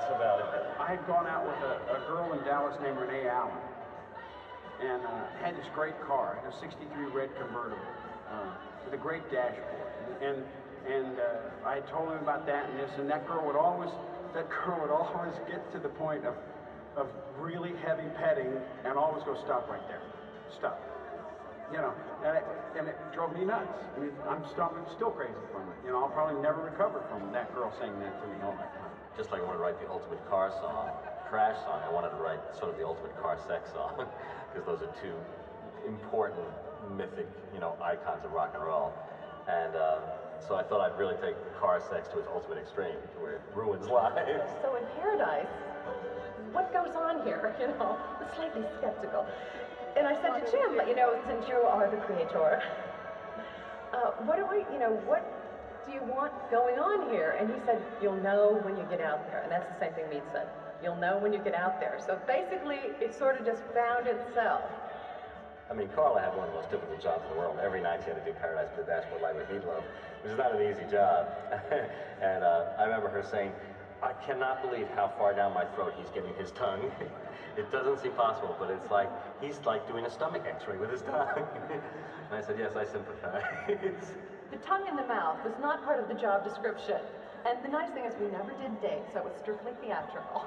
nuts about it. I had gone out with a, a girl in Dallas named Renee Allen, and uh, had this great car, a sixty-three red convertible uh, with a great dashboard. And and uh, I had told him about that and this, and that girl would always that girl would always get to the point of of really heavy petting and always go, stop right there, stop. You know, and it, and it drove me nuts. I mean, I'm still, I'm still crazy from it. You know, I'll probably never recover from that girl saying that to me all that time. Just like I wanted to write the ultimate car song, Crash song, I wanted to write sort of the ultimate car sex song, because those are two important, mythic, you know, icons of rock and roll. And uh, so I thought I'd really take car sex to its ultimate extreme, to where it ruins lives. So in Paradise, what goes on here? You know, I'm slightly skeptical. And I said to Jim, you know, since you are the creator, uh, what do we, you know, what do you want going on here? And he said, you'll know when you get out there. And that's the same thing Meade said. You'll know when you get out there. So basically, it sort of just found itself. I mean, Carla had one of the most difficult jobs in the world. Every night she had to do Paradise with the Dashboard Light with Meatloaf, which is not an easy job. And uh, I remember her saying, I cannot believe how far down my throat he's getting his tongue. It doesn't seem possible, but it's like, he's like doing a stomach x-ray with his tongue. And I said, yes, I sympathize. The tongue in the mouth was not part of the job description. And the nice thing is we never did date, so it was strictly theatrical.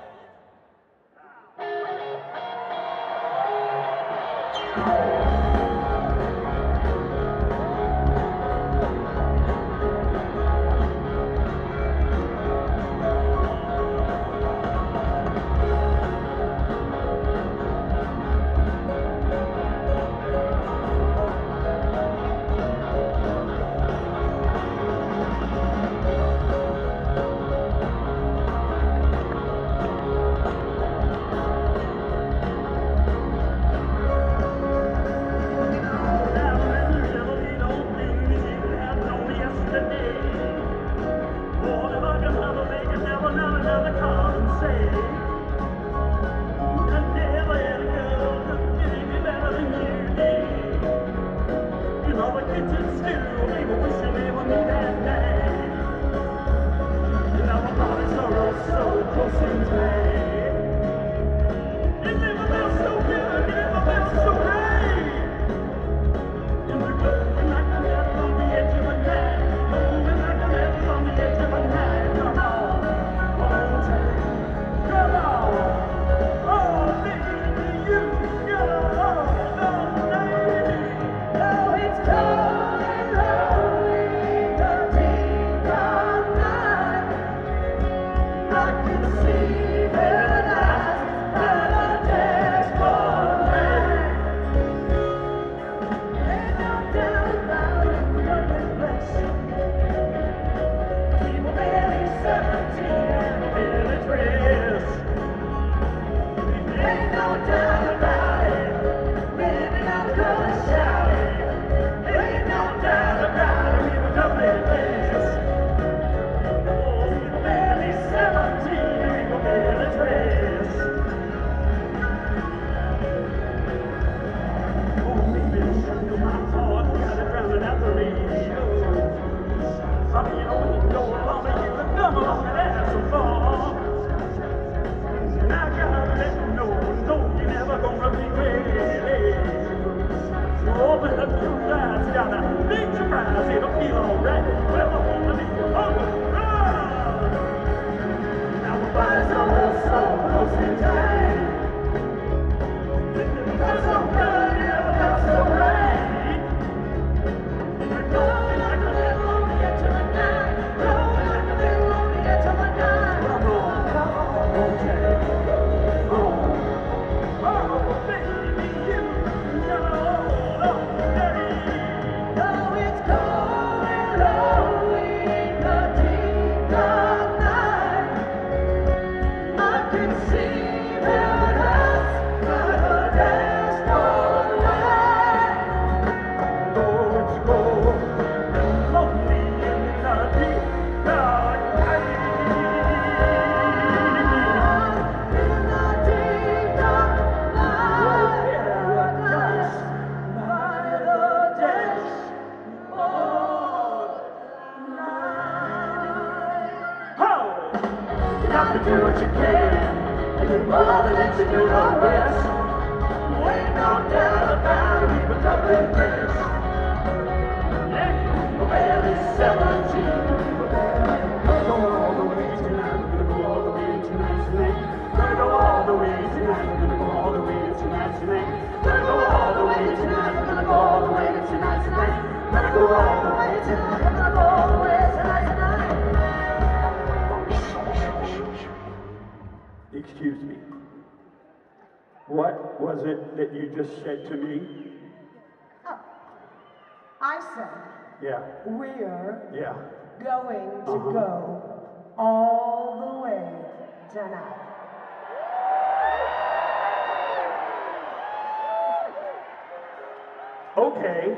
got to do what you can. You do more than it to do the rest. Ain't no doubt about it, we become the best. We're barely seventeen. We're barely gonna go all the way tonight. We're gonna go all the way tonight, tonight. We're gonna go all the way tonight. We're gonna go all the way tonight, tonight. We're gonna go all the way tonight. We're gonna go all the way tonight, tonight. We're gonna go all the way tonight. We're gonna go all the way tonight, tonight. Excuse me. What was it that you just said to me? Oh, I said Yeah. we're Yeah. going to Uh-huh. go all the way tonight. Okay.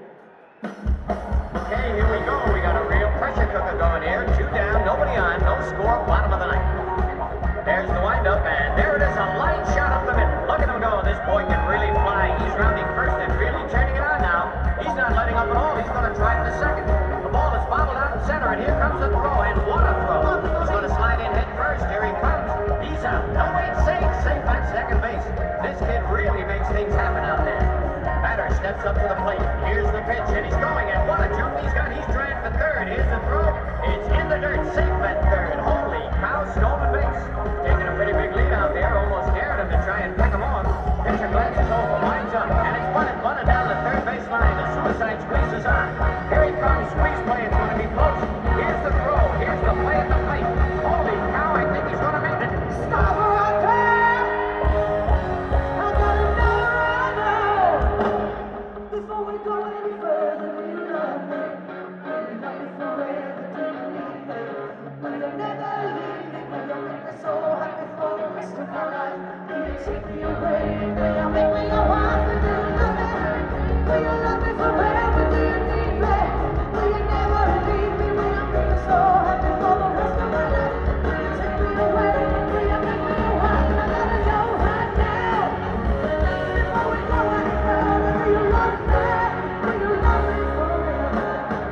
Okay, here we go. We got a real pressure cooker going here. Two down, nobody on, no score, bottom of the ninth. There's the windup, and there it is, a light shot up the middle. Look at him go. This boy can really fly. He's rounding first and really turning it on now. He's not letting up at all. He's going to try it in a second. The ball is bobbled out in center, and here comes the throw, and what a throw. He's going to slide in head first. Here he comes. He's out. No, wait, safe. Safe at second base. This kid really makes things happen out there. Batter steps up to the plate. Here's the pitch, and he's going, and what a jump he's got. He's trying for third. Here's the throw. It's in the dirt. Safe at third. Holy cow, stolen base. Taking a pretty big lead out there. Almost dared him to try and pick him off. Pitcher glances over, winds up, and it's bunted, bunted down the third base line. The suicide squeeze is on. Here he comes. Squeeze play. It's going to be close. Here's the throw. Here's the play at the plate. Holy cow, I think he's going to make it. Stop right there! I gotta know right now. Before we go any further, will you love me? Will you love me forever? Do you need me? Will you never leave me? Will you make me so happy for the rest of my life? Will you take me away? Will you make me your wife? Will you love me? Will you love me forever? Do you need me? Will you never leave me? Will you make me so happy for the rest of my life? Will you take me away? Will you make me your wife? I gotta know right now. Before we go any further, will you love me? Will you love me forever?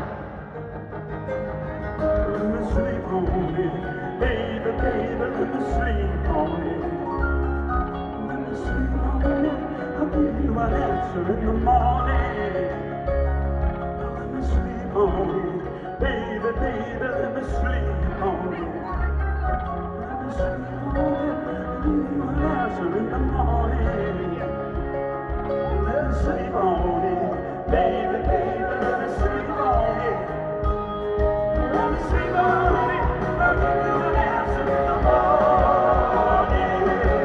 Let me sleep on it. Baby, baby, let me sleep on it. Let me sleep on it. I'll give you an answer in the morning. Let me sleep on it. Baby, baby, let me sleep on it. Let me sleep on it. I'll give you an answer in the morning. Let me sleep on it. Baby, baby, let me sleep on it. Let me sleep on it. I'll give you an answer in the morning.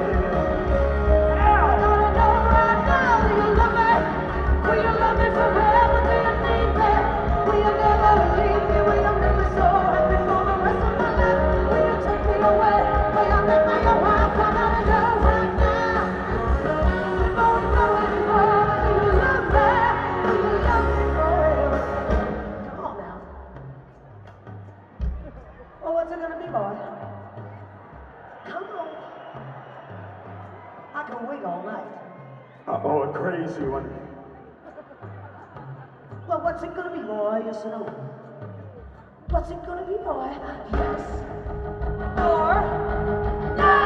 I gotta know right now. Will you love me? Will you love me forever? Do you need me? Will you never leave me? Will you make me so happy for the rest of my life? Will you take me away? Will you make me your wife? I gotta know right now. Before we go any further, will you love me? Will you love me forever? Come on now. Well, what's it gonna be, boy? Come on. I can wait all night. Oh, a crazy one. Well, what's it gonna be, boy? Yes or no? What's it gonna be, boy? Yes or no?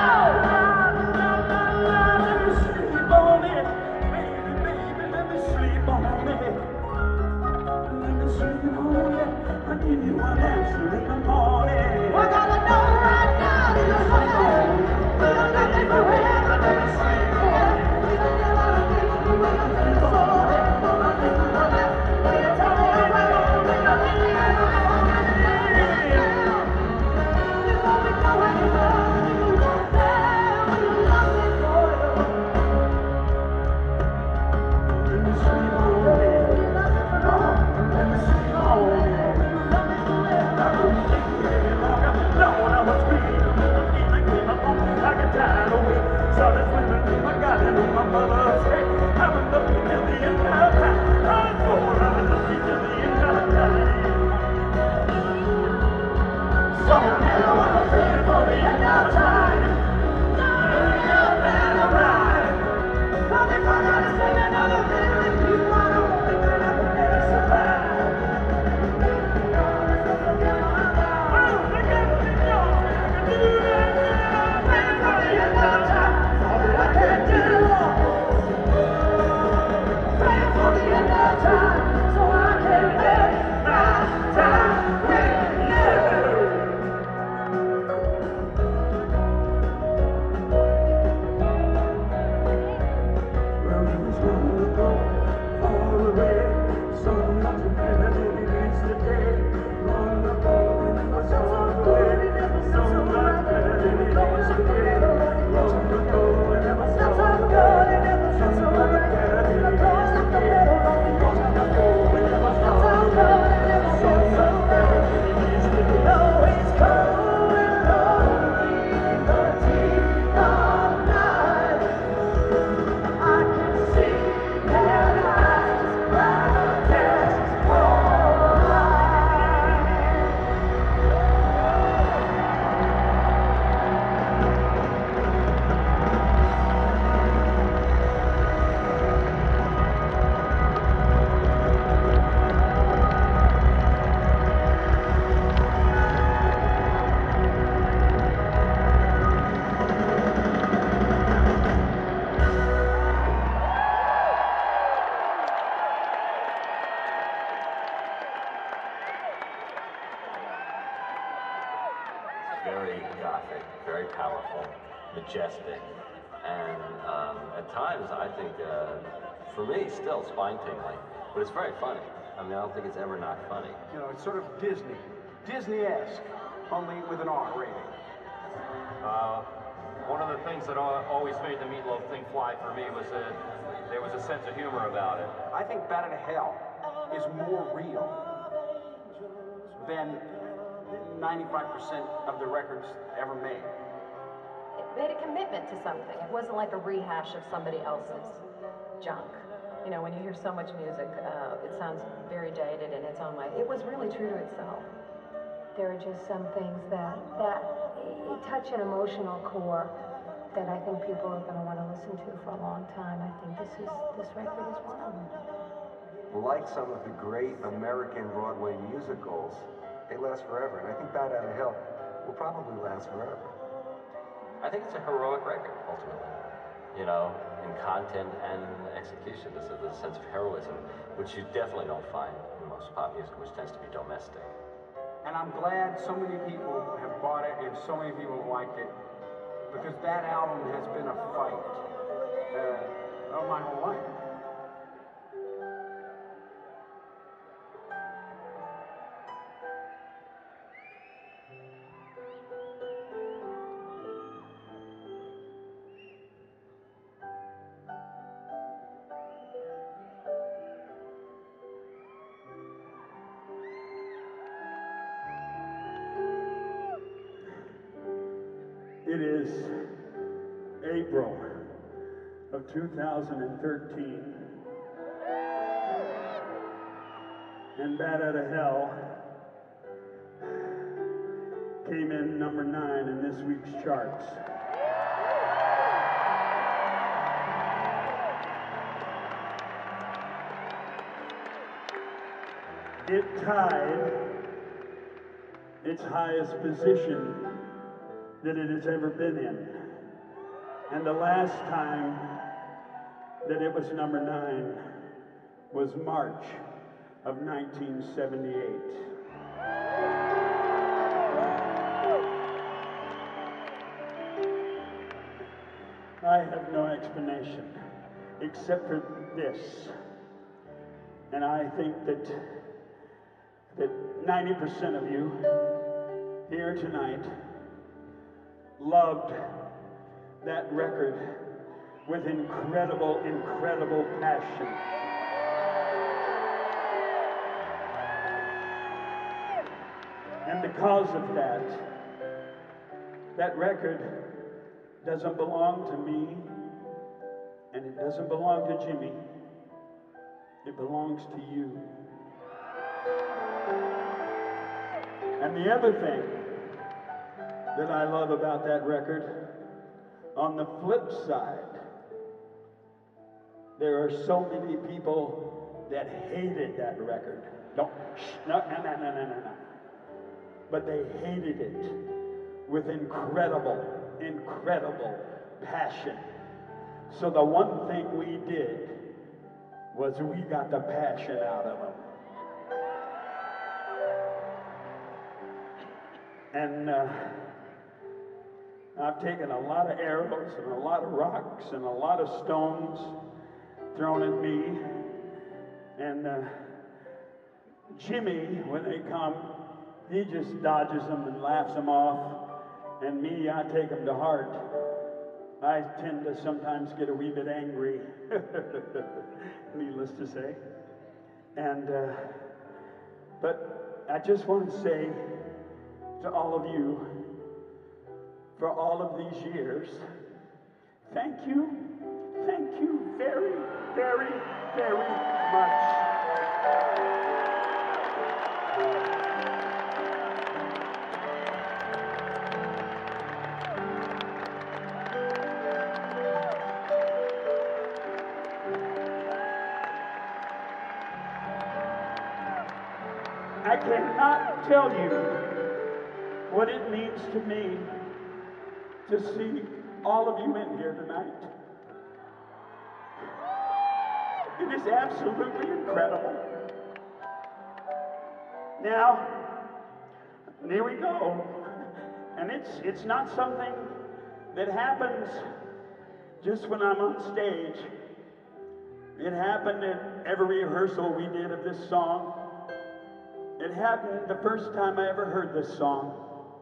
Let me sleep on it. Baby, baby, let me sleep on it. Let me sleep on it. I'll give you an answer in the morning. I gotta know right now. Will you love me? Will you love me forever? Let me sleep on it. Will you never leave me? Will you make me so happy for the rest of my life? Will you take me away? Will you make me your wife? I gotta know right now. Before we go any further, will you love me? Will you love me forever? Let me sleep on it. Will you love me forever? Let me sleep on it. Will you love me forever? I don't think any longer. No, I was reading. I'm feeling clean up on me. I get tired of it. Started swimming in my garden in my mother's head. I've been looking at the entire time. I'm for I've been looking at the entire time. So now I'm ready for the end of time. Now that I'm right. But if I gotta spend another minute with you, I don't think that I can ever survive. Well, I gotta be yours, I can do that. very gothic, very powerful, majestic, and um, at times I think, uh, for me, still spine-tingling, but it's very funny. I mean, I don't think it's ever not funny. You know, it's sort of Disney, Disney-esque, only with an R rating. Uh, one of the things that al- always made the Meatloaf thing fly for me was that there was a sense of humor about it. I think Bat Out of Hell is more real than ninety-five percent of the records ever made. It made a commitment to something. It wasn't like a rehash of somebody else's junk. You know, when you hear so much music, uh, it sounds very dated in its own way. It was really true to itself. There are just some things that, that touch an emotional core that I think people are going to want to listen to for a long time. I think this is this record is one of them. Like some of the great American Broadway musicals, they last forever. And I think Bat Out of Hell will probably last forever. I think it's a heroic record, ultimately. You know, in content and execution, there's a, there's a sense of heroism, which you definitely don't find in most pop music, which tends to be domestic. And I'm glad so many people have bought it and so many people have liked it, because that album has been a fight uh, of my whole life. It is April of two thousand thirteen, and Bat Out of Hell came in number nine in this week's charts. It tied its highest position that it has ever been in. And the last time that it was number nine was March of nineteen seventy-eight. I have no explanation except for this. And I think that that ninety percent of you here tonight loved that record with incredible, incredible passion. And because of that, that record doesn't belong to me, and it doesn't belong to Jimmy. It belongs to you. And the other thing that I love about that record, on the flip side, there are so many people that hated that record. Don't, shh, no, no, no, no, no, no, no. But they hated it with incredible, incredible passion. So the one thing we did was we got the passion out of them. And uh, I've taken a lot of arrows and a lot of rocks and a lot of stones thrown at me. And uh, Jimmy, when they come, he just dodges them and laughs them off. And me, I take them to heart. I tend to sometimes get a wee bit angry, needless to say. And, uh, but I just want to say to all of you, for all of these years, thank you, thank you very, very, very much. I cannot tell you what it means to me to see all of you in here tonight. It is absolutely incredible. Now, here we go. And it's, it's not something that happens just when I'm on stage. It happened at every rehearsal we did of this song. It happened the first time I ever heard this song.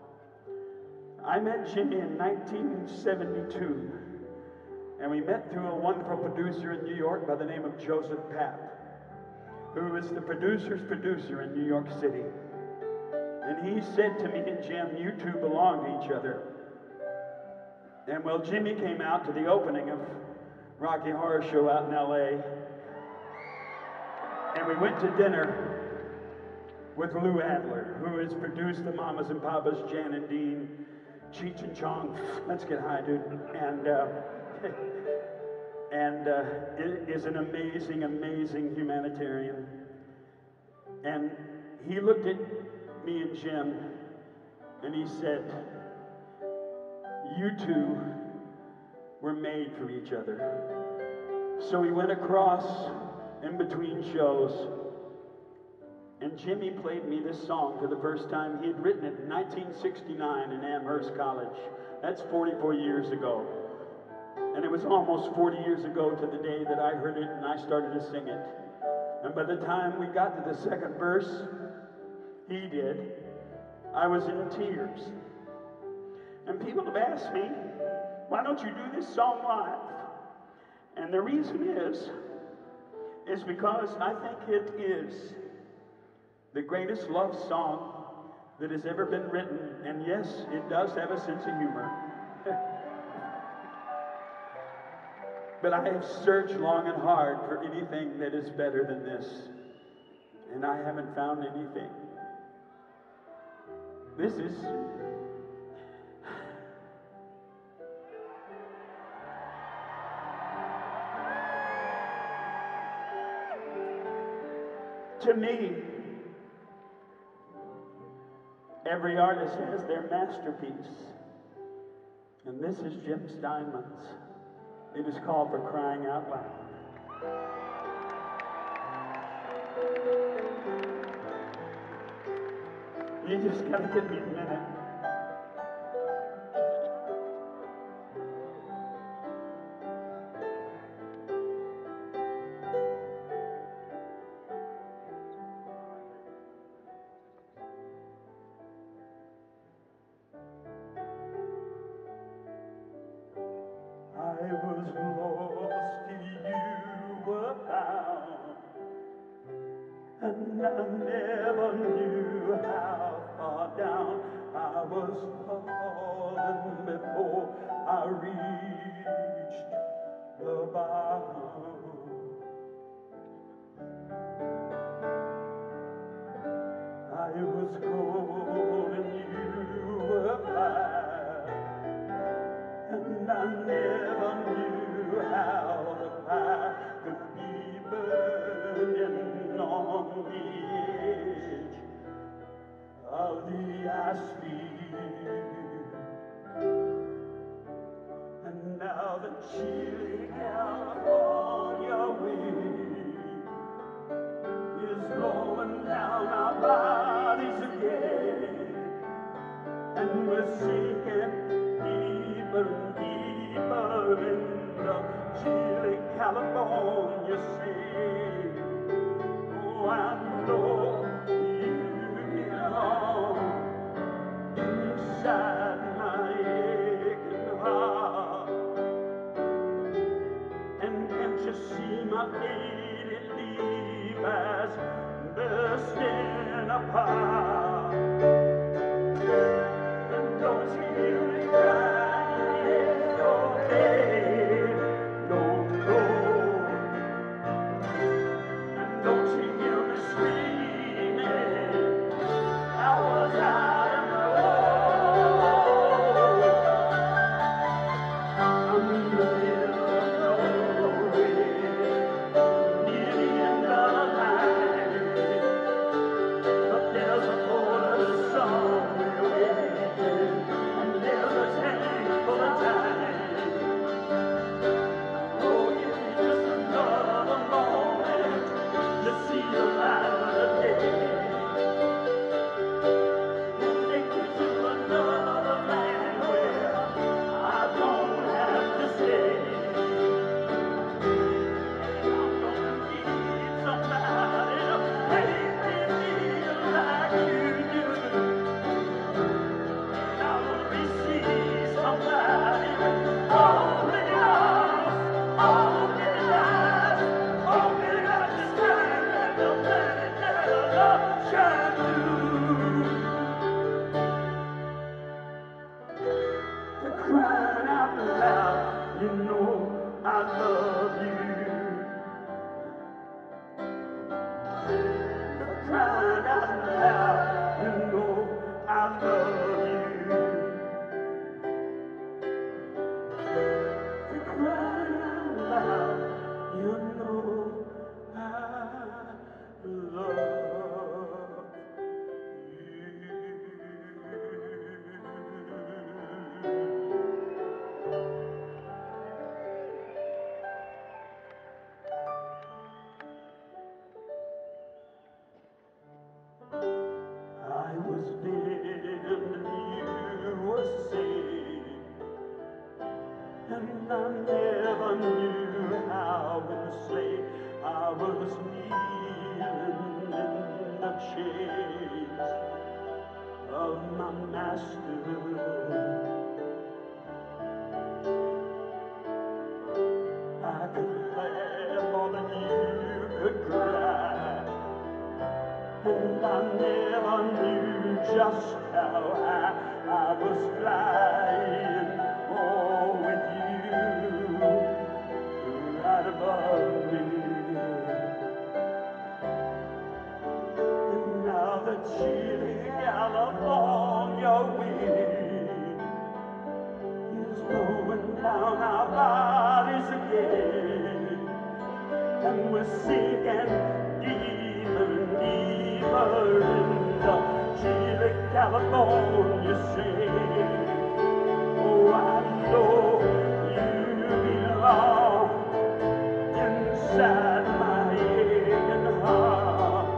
I met Jimmy in nineteen seventy-two, and we met through a wonderful producer in New York by the name of Joseph Papp, who is the producer's producer in New York City. And he said to me and Jim, you two belong to each other. And well, Jimmy came out to the opening of Rocky Horror Show out in L A, and we went to dinner with Lou Adler, who has produced the Mamas and Papas, Jan and Dean, Cheech and Chong. Let's get high, dude. And uh, and uh, is an amazing, amazing humanitarian. And he looked at me and Jim, and he said, you two were made for each other. So we went across in between shows, and Jimmy played me this song for the first time. He had written it in nineteen sixty-nine in Amherst College. That's forty-four years ago. And it was almost forty years ago to the day that I heard it and I started to sing it. And by the time we got to the second verse, he did, I was in tears. And people have asked me, why don't you do this song live? And the reason is, is because I think it is the greatest love song that has ever been written. And yes, it does have a sense of humor. But I have searched long and hard for anything that is better than this. And I haven't found anything. This is... To me, every artist has their masterpiece. And this is Jim Steinman's. It is called For Crying Out Loud. You just gotta give me a minute. I was lost till you were found, and I never knew how far down I was falling before I reached the bottom. I was cold and you were fire, and I never knew how the fire could be burning on the edge of the ice field. And now the chilly California wind is blowing down our bodies again, and we're sinking deeper and deeper in the chilly California sea. Oh, I know you belong inside my aching heart. And can't you see my faded leaves bursting apart? And don't you hear me crying? It's okay, don't go. And don't you hear me scream? never knew how in the sleigh I was kneeling in the chains of my master. I could laugh more than you could cry, and I never knew just how high I was flying, oh, with you right above me. And now the chilly California wind is blowing down our bodies again, and we're sinking deeper and deeper in the chilly California sea. Oh, I know you belong inside my aching heart.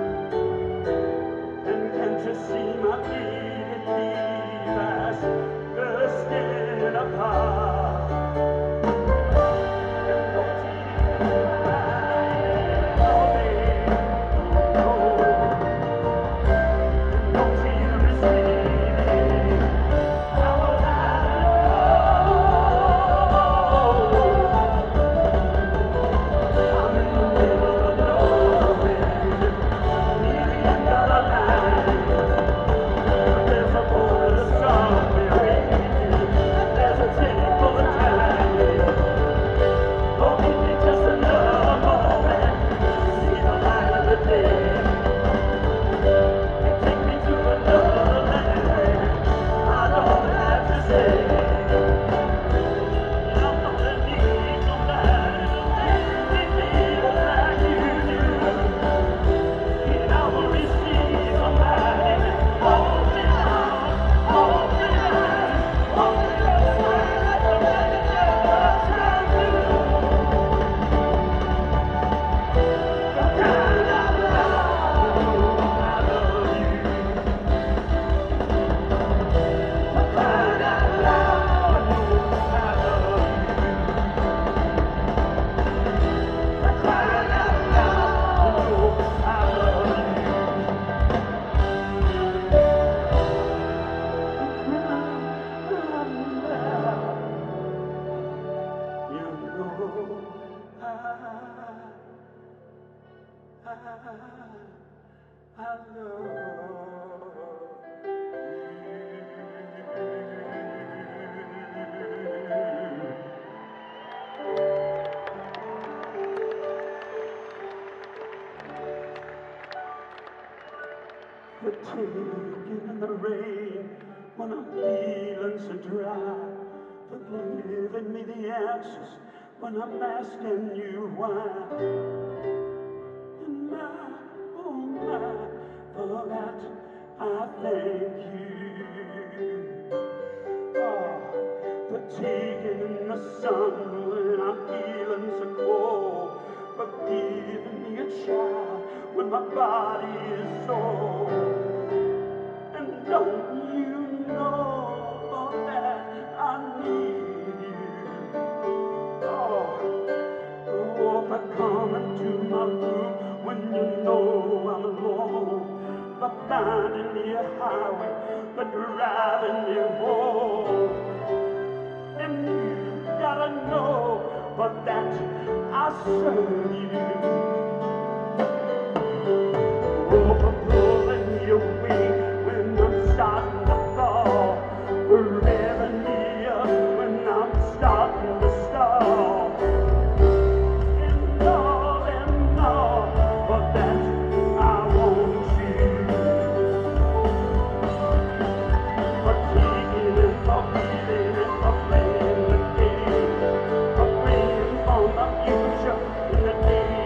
And can't you see my bleeding leaves bursting apart? And don't you cry, oh baby, oh, and don't you receive me, how will I know? I'm in the middle of nowhere, near the end of the line. There's a border somewhere waiting, there's a ticket for the time. Oh, give me just another moment to see the light of the day, and take me to another land where I don't have to say. I'm gonna need somebody to make me feel like you do, and I will receive somebody that holds me down, holds me down, holds me down like the man that never tried to. The kind of love I love you. The kind of love I love you. The kind of love I love you. You know I, I, I love you. The taking in the rain when I'm feeling so dry, for giving me the answers when I'm asking you why. And my, oh my, for that I thank you. Oh, for taking in the sun when I'm feeling so cold, for giving me a child when my body is sore. And don't you know for that I need you? Oh, oh, for coming to my room when you know I'm alone, for finding me a highway, for driving me home. And you gotta know for that I serve you. Oh, for pulling me away when I'm starting to fall, for revving me up when I'm starting to stall. And all and all, for that I want you. For taking and for feeling and for playing the game, for praying for the future in the day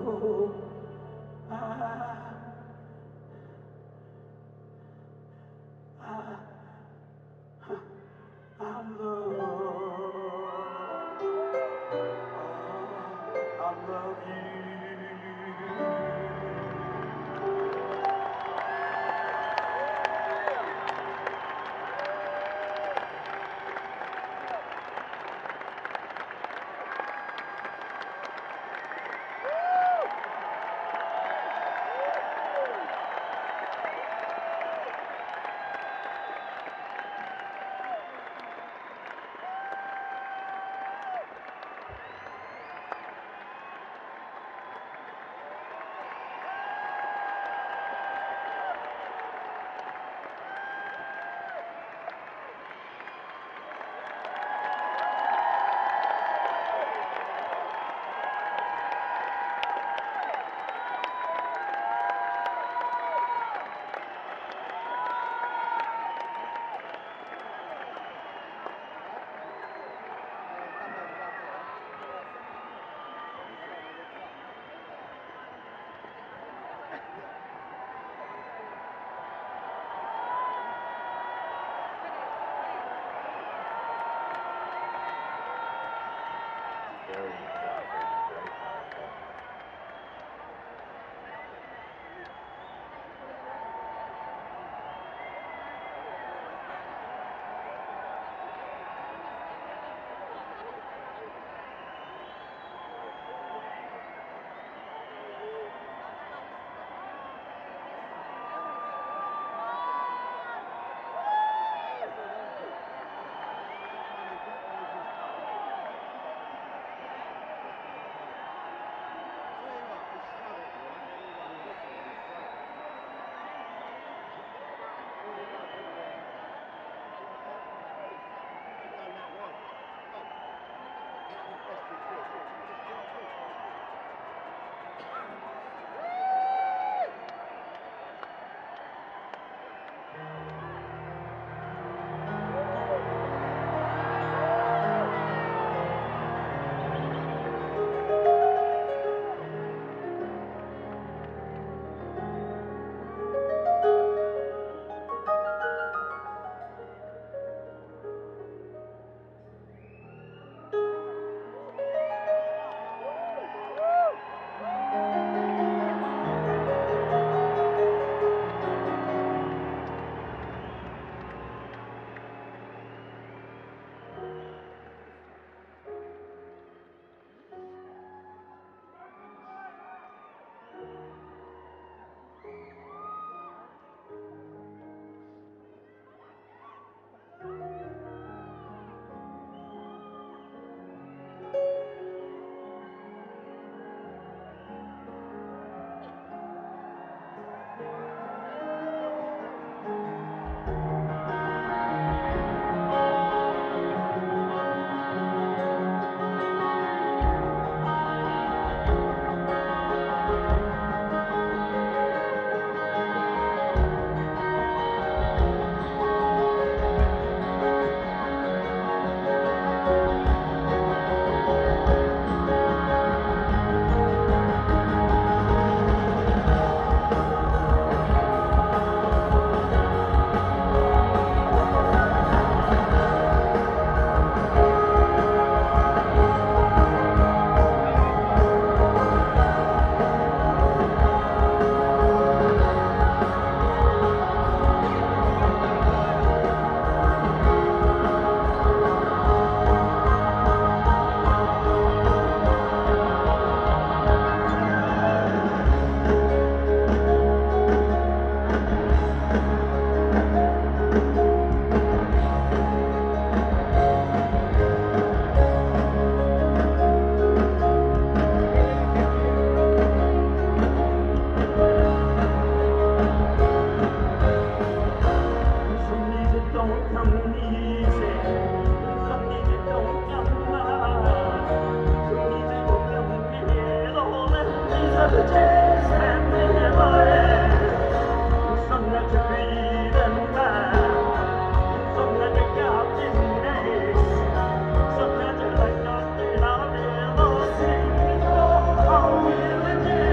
Sometimes I like to stay out there, Lord, sing, oh, how will it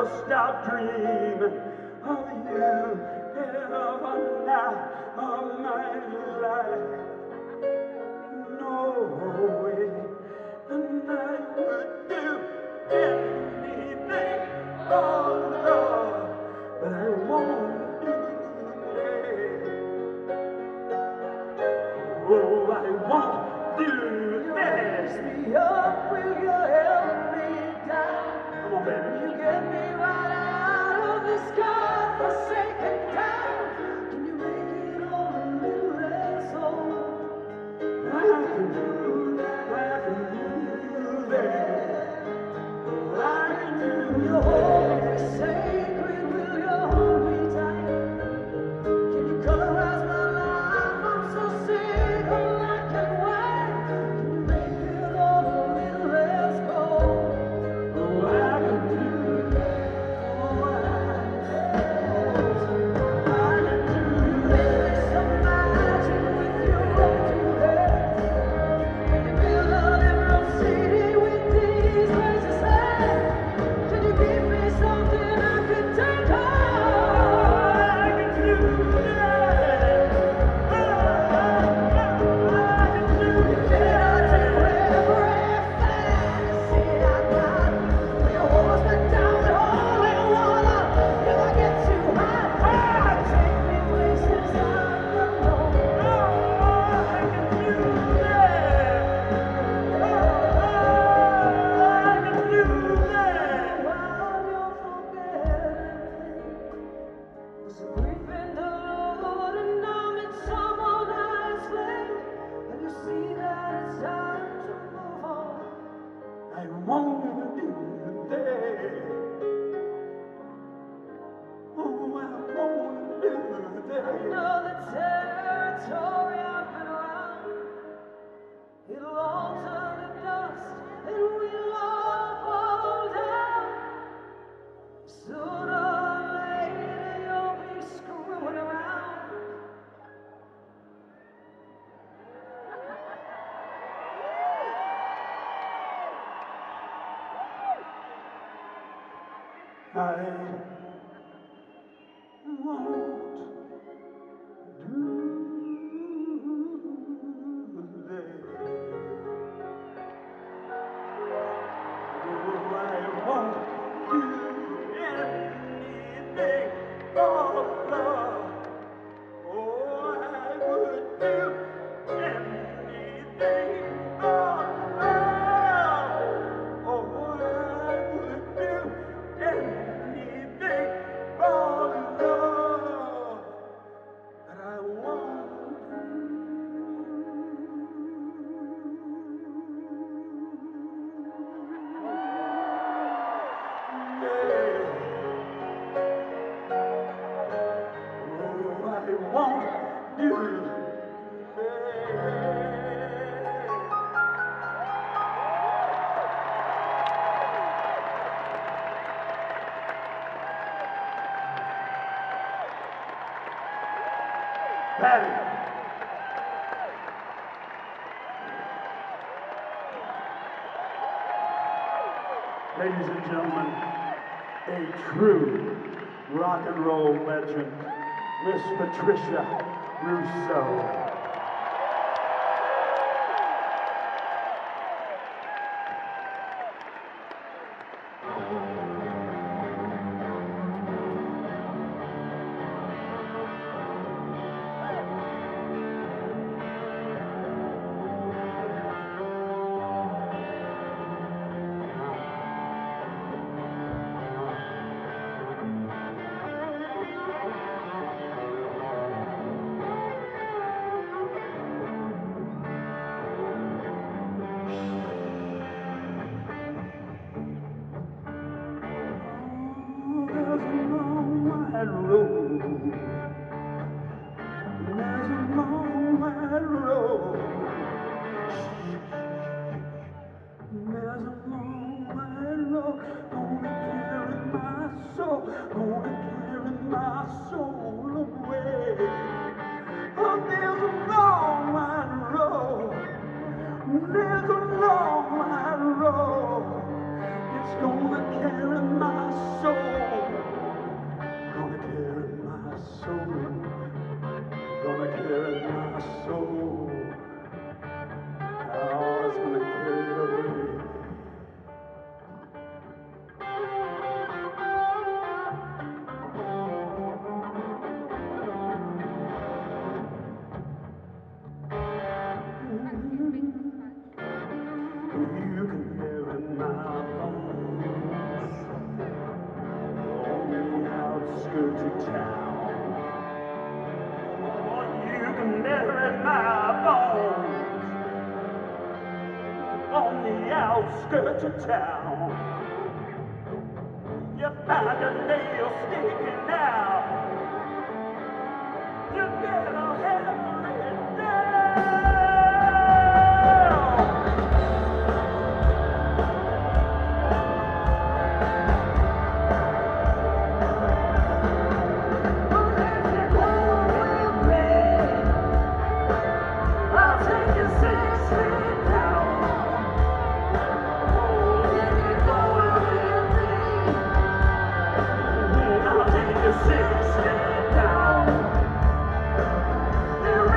never stop dreaming of you every night of my life. No way, and I would do anything for love, but I won't do that. Oh, I won't do that. Raise me up, will you help me down? Come on, baby. You get me right out of this God-forsaken town. Can you make it all a little less home? I can do that. I can do that. I can do Your that. home is sacred, will you hold me tight? Can you colorize my life? I'm so sick of black and white. Can you make it all a little less cold? Oh, I can do that. Oh, I can do that. There's some magic with your two hands. Can you build an emerald city with these precious hands? Can you give me something I can take home? I can do that. Oh, I can do Can I that. take every fantasy I got? Will you hold us back down with holy water? If I get too high, take me places I don't know. I can do that. I can do that. While you're forgetting, was a brief interlude, and I'm in someone else's flame. And you see that it's time to move on. I won't do that. Oh, I won't do I that. know the territory I've been around. It'll all turn to dust, and we'll all fall down. Sooner or later, you'll be screwing around. I won't do that. Oh, I won't do anything for love. Oh, I would do anything for love. Oh, I would do anything for love. But I won't do that. Oh, I won't do that. Patty. Ladies and gentlemen, a true rock and roll legend, Miss Patricia Rousseau. to town. You find a nail sticking out. You better hammer it down. Well, if you go with me, I'll take you six feet down. Oh, if you go with me, I'll take you six feet down. There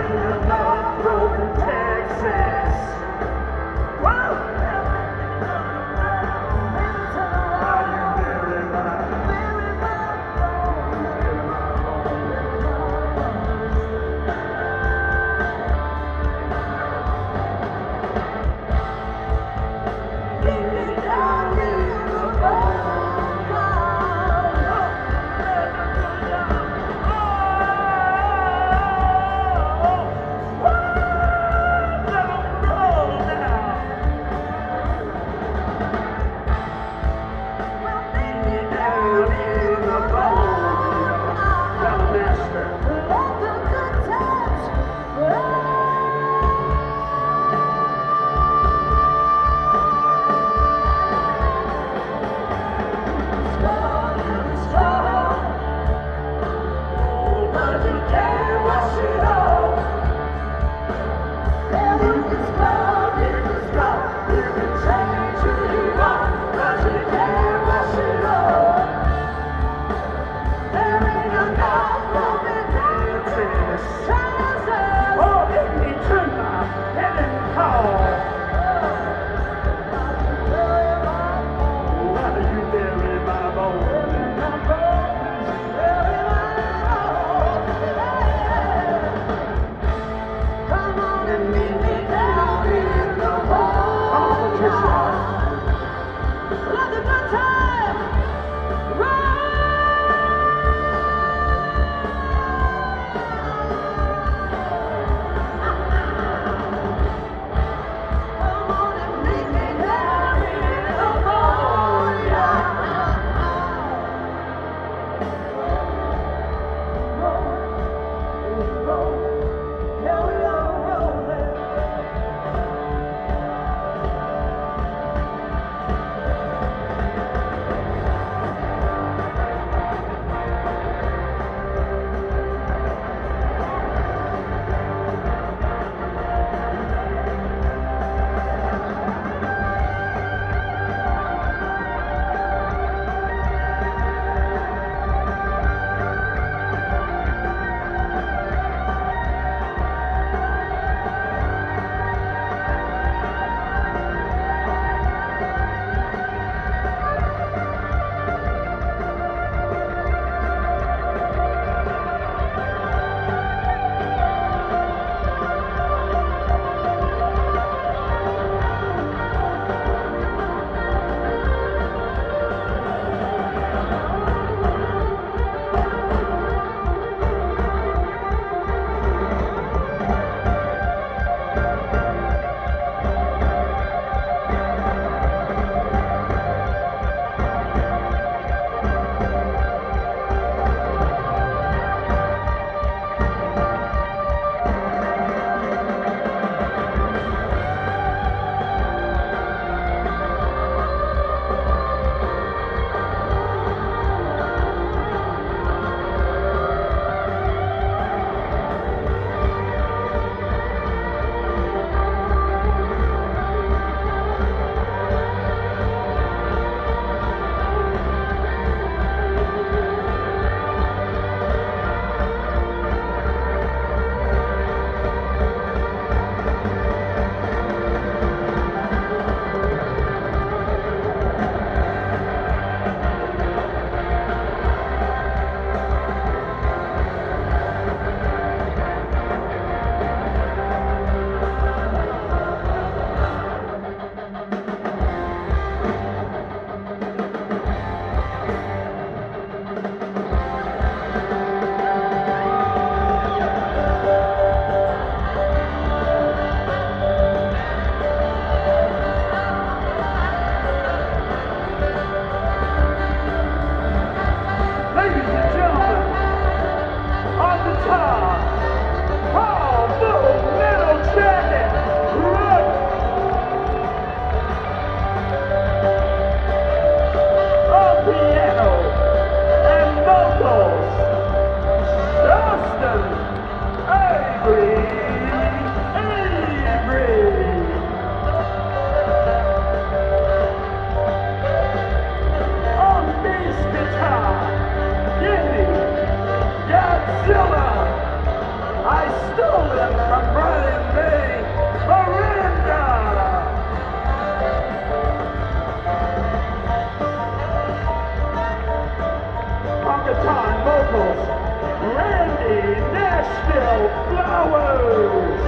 vocals, Randy Nashville Flowers.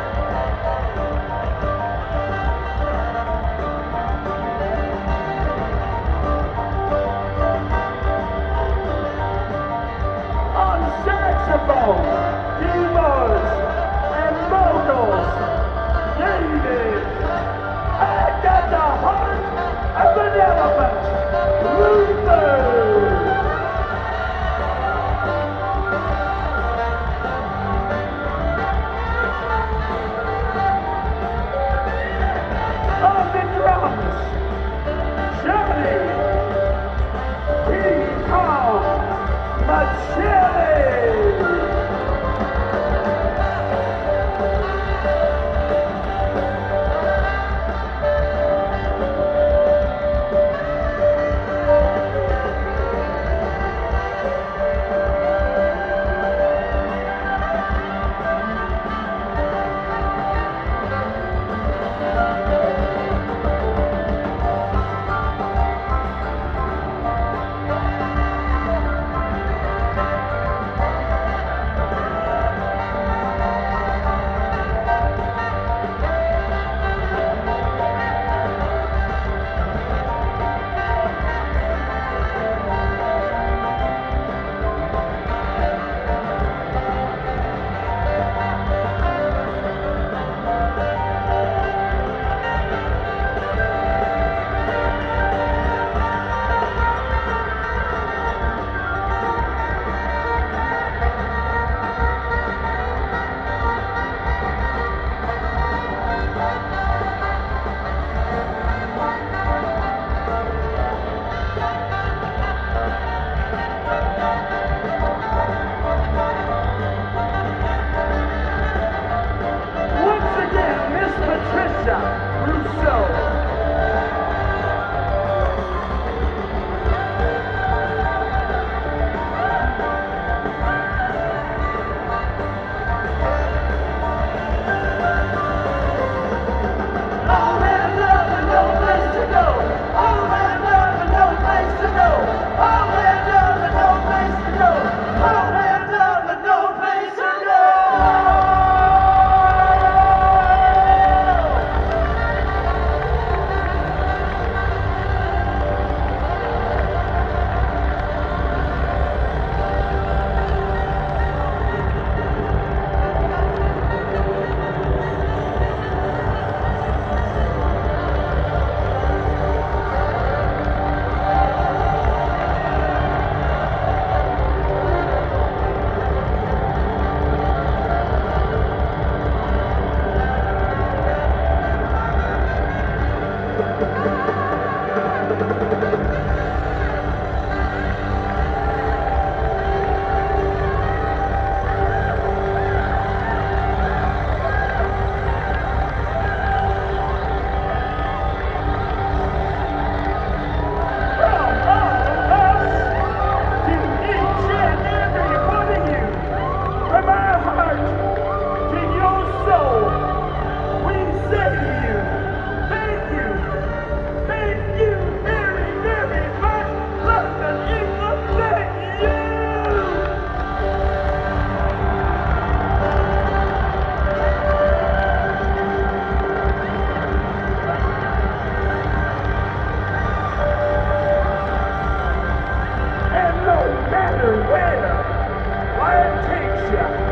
On saxophone, keyboards, and vocals, David. I got the heart of an elephant, Luther. On the drums, Johnny King Kong Machete. matter where life takes you.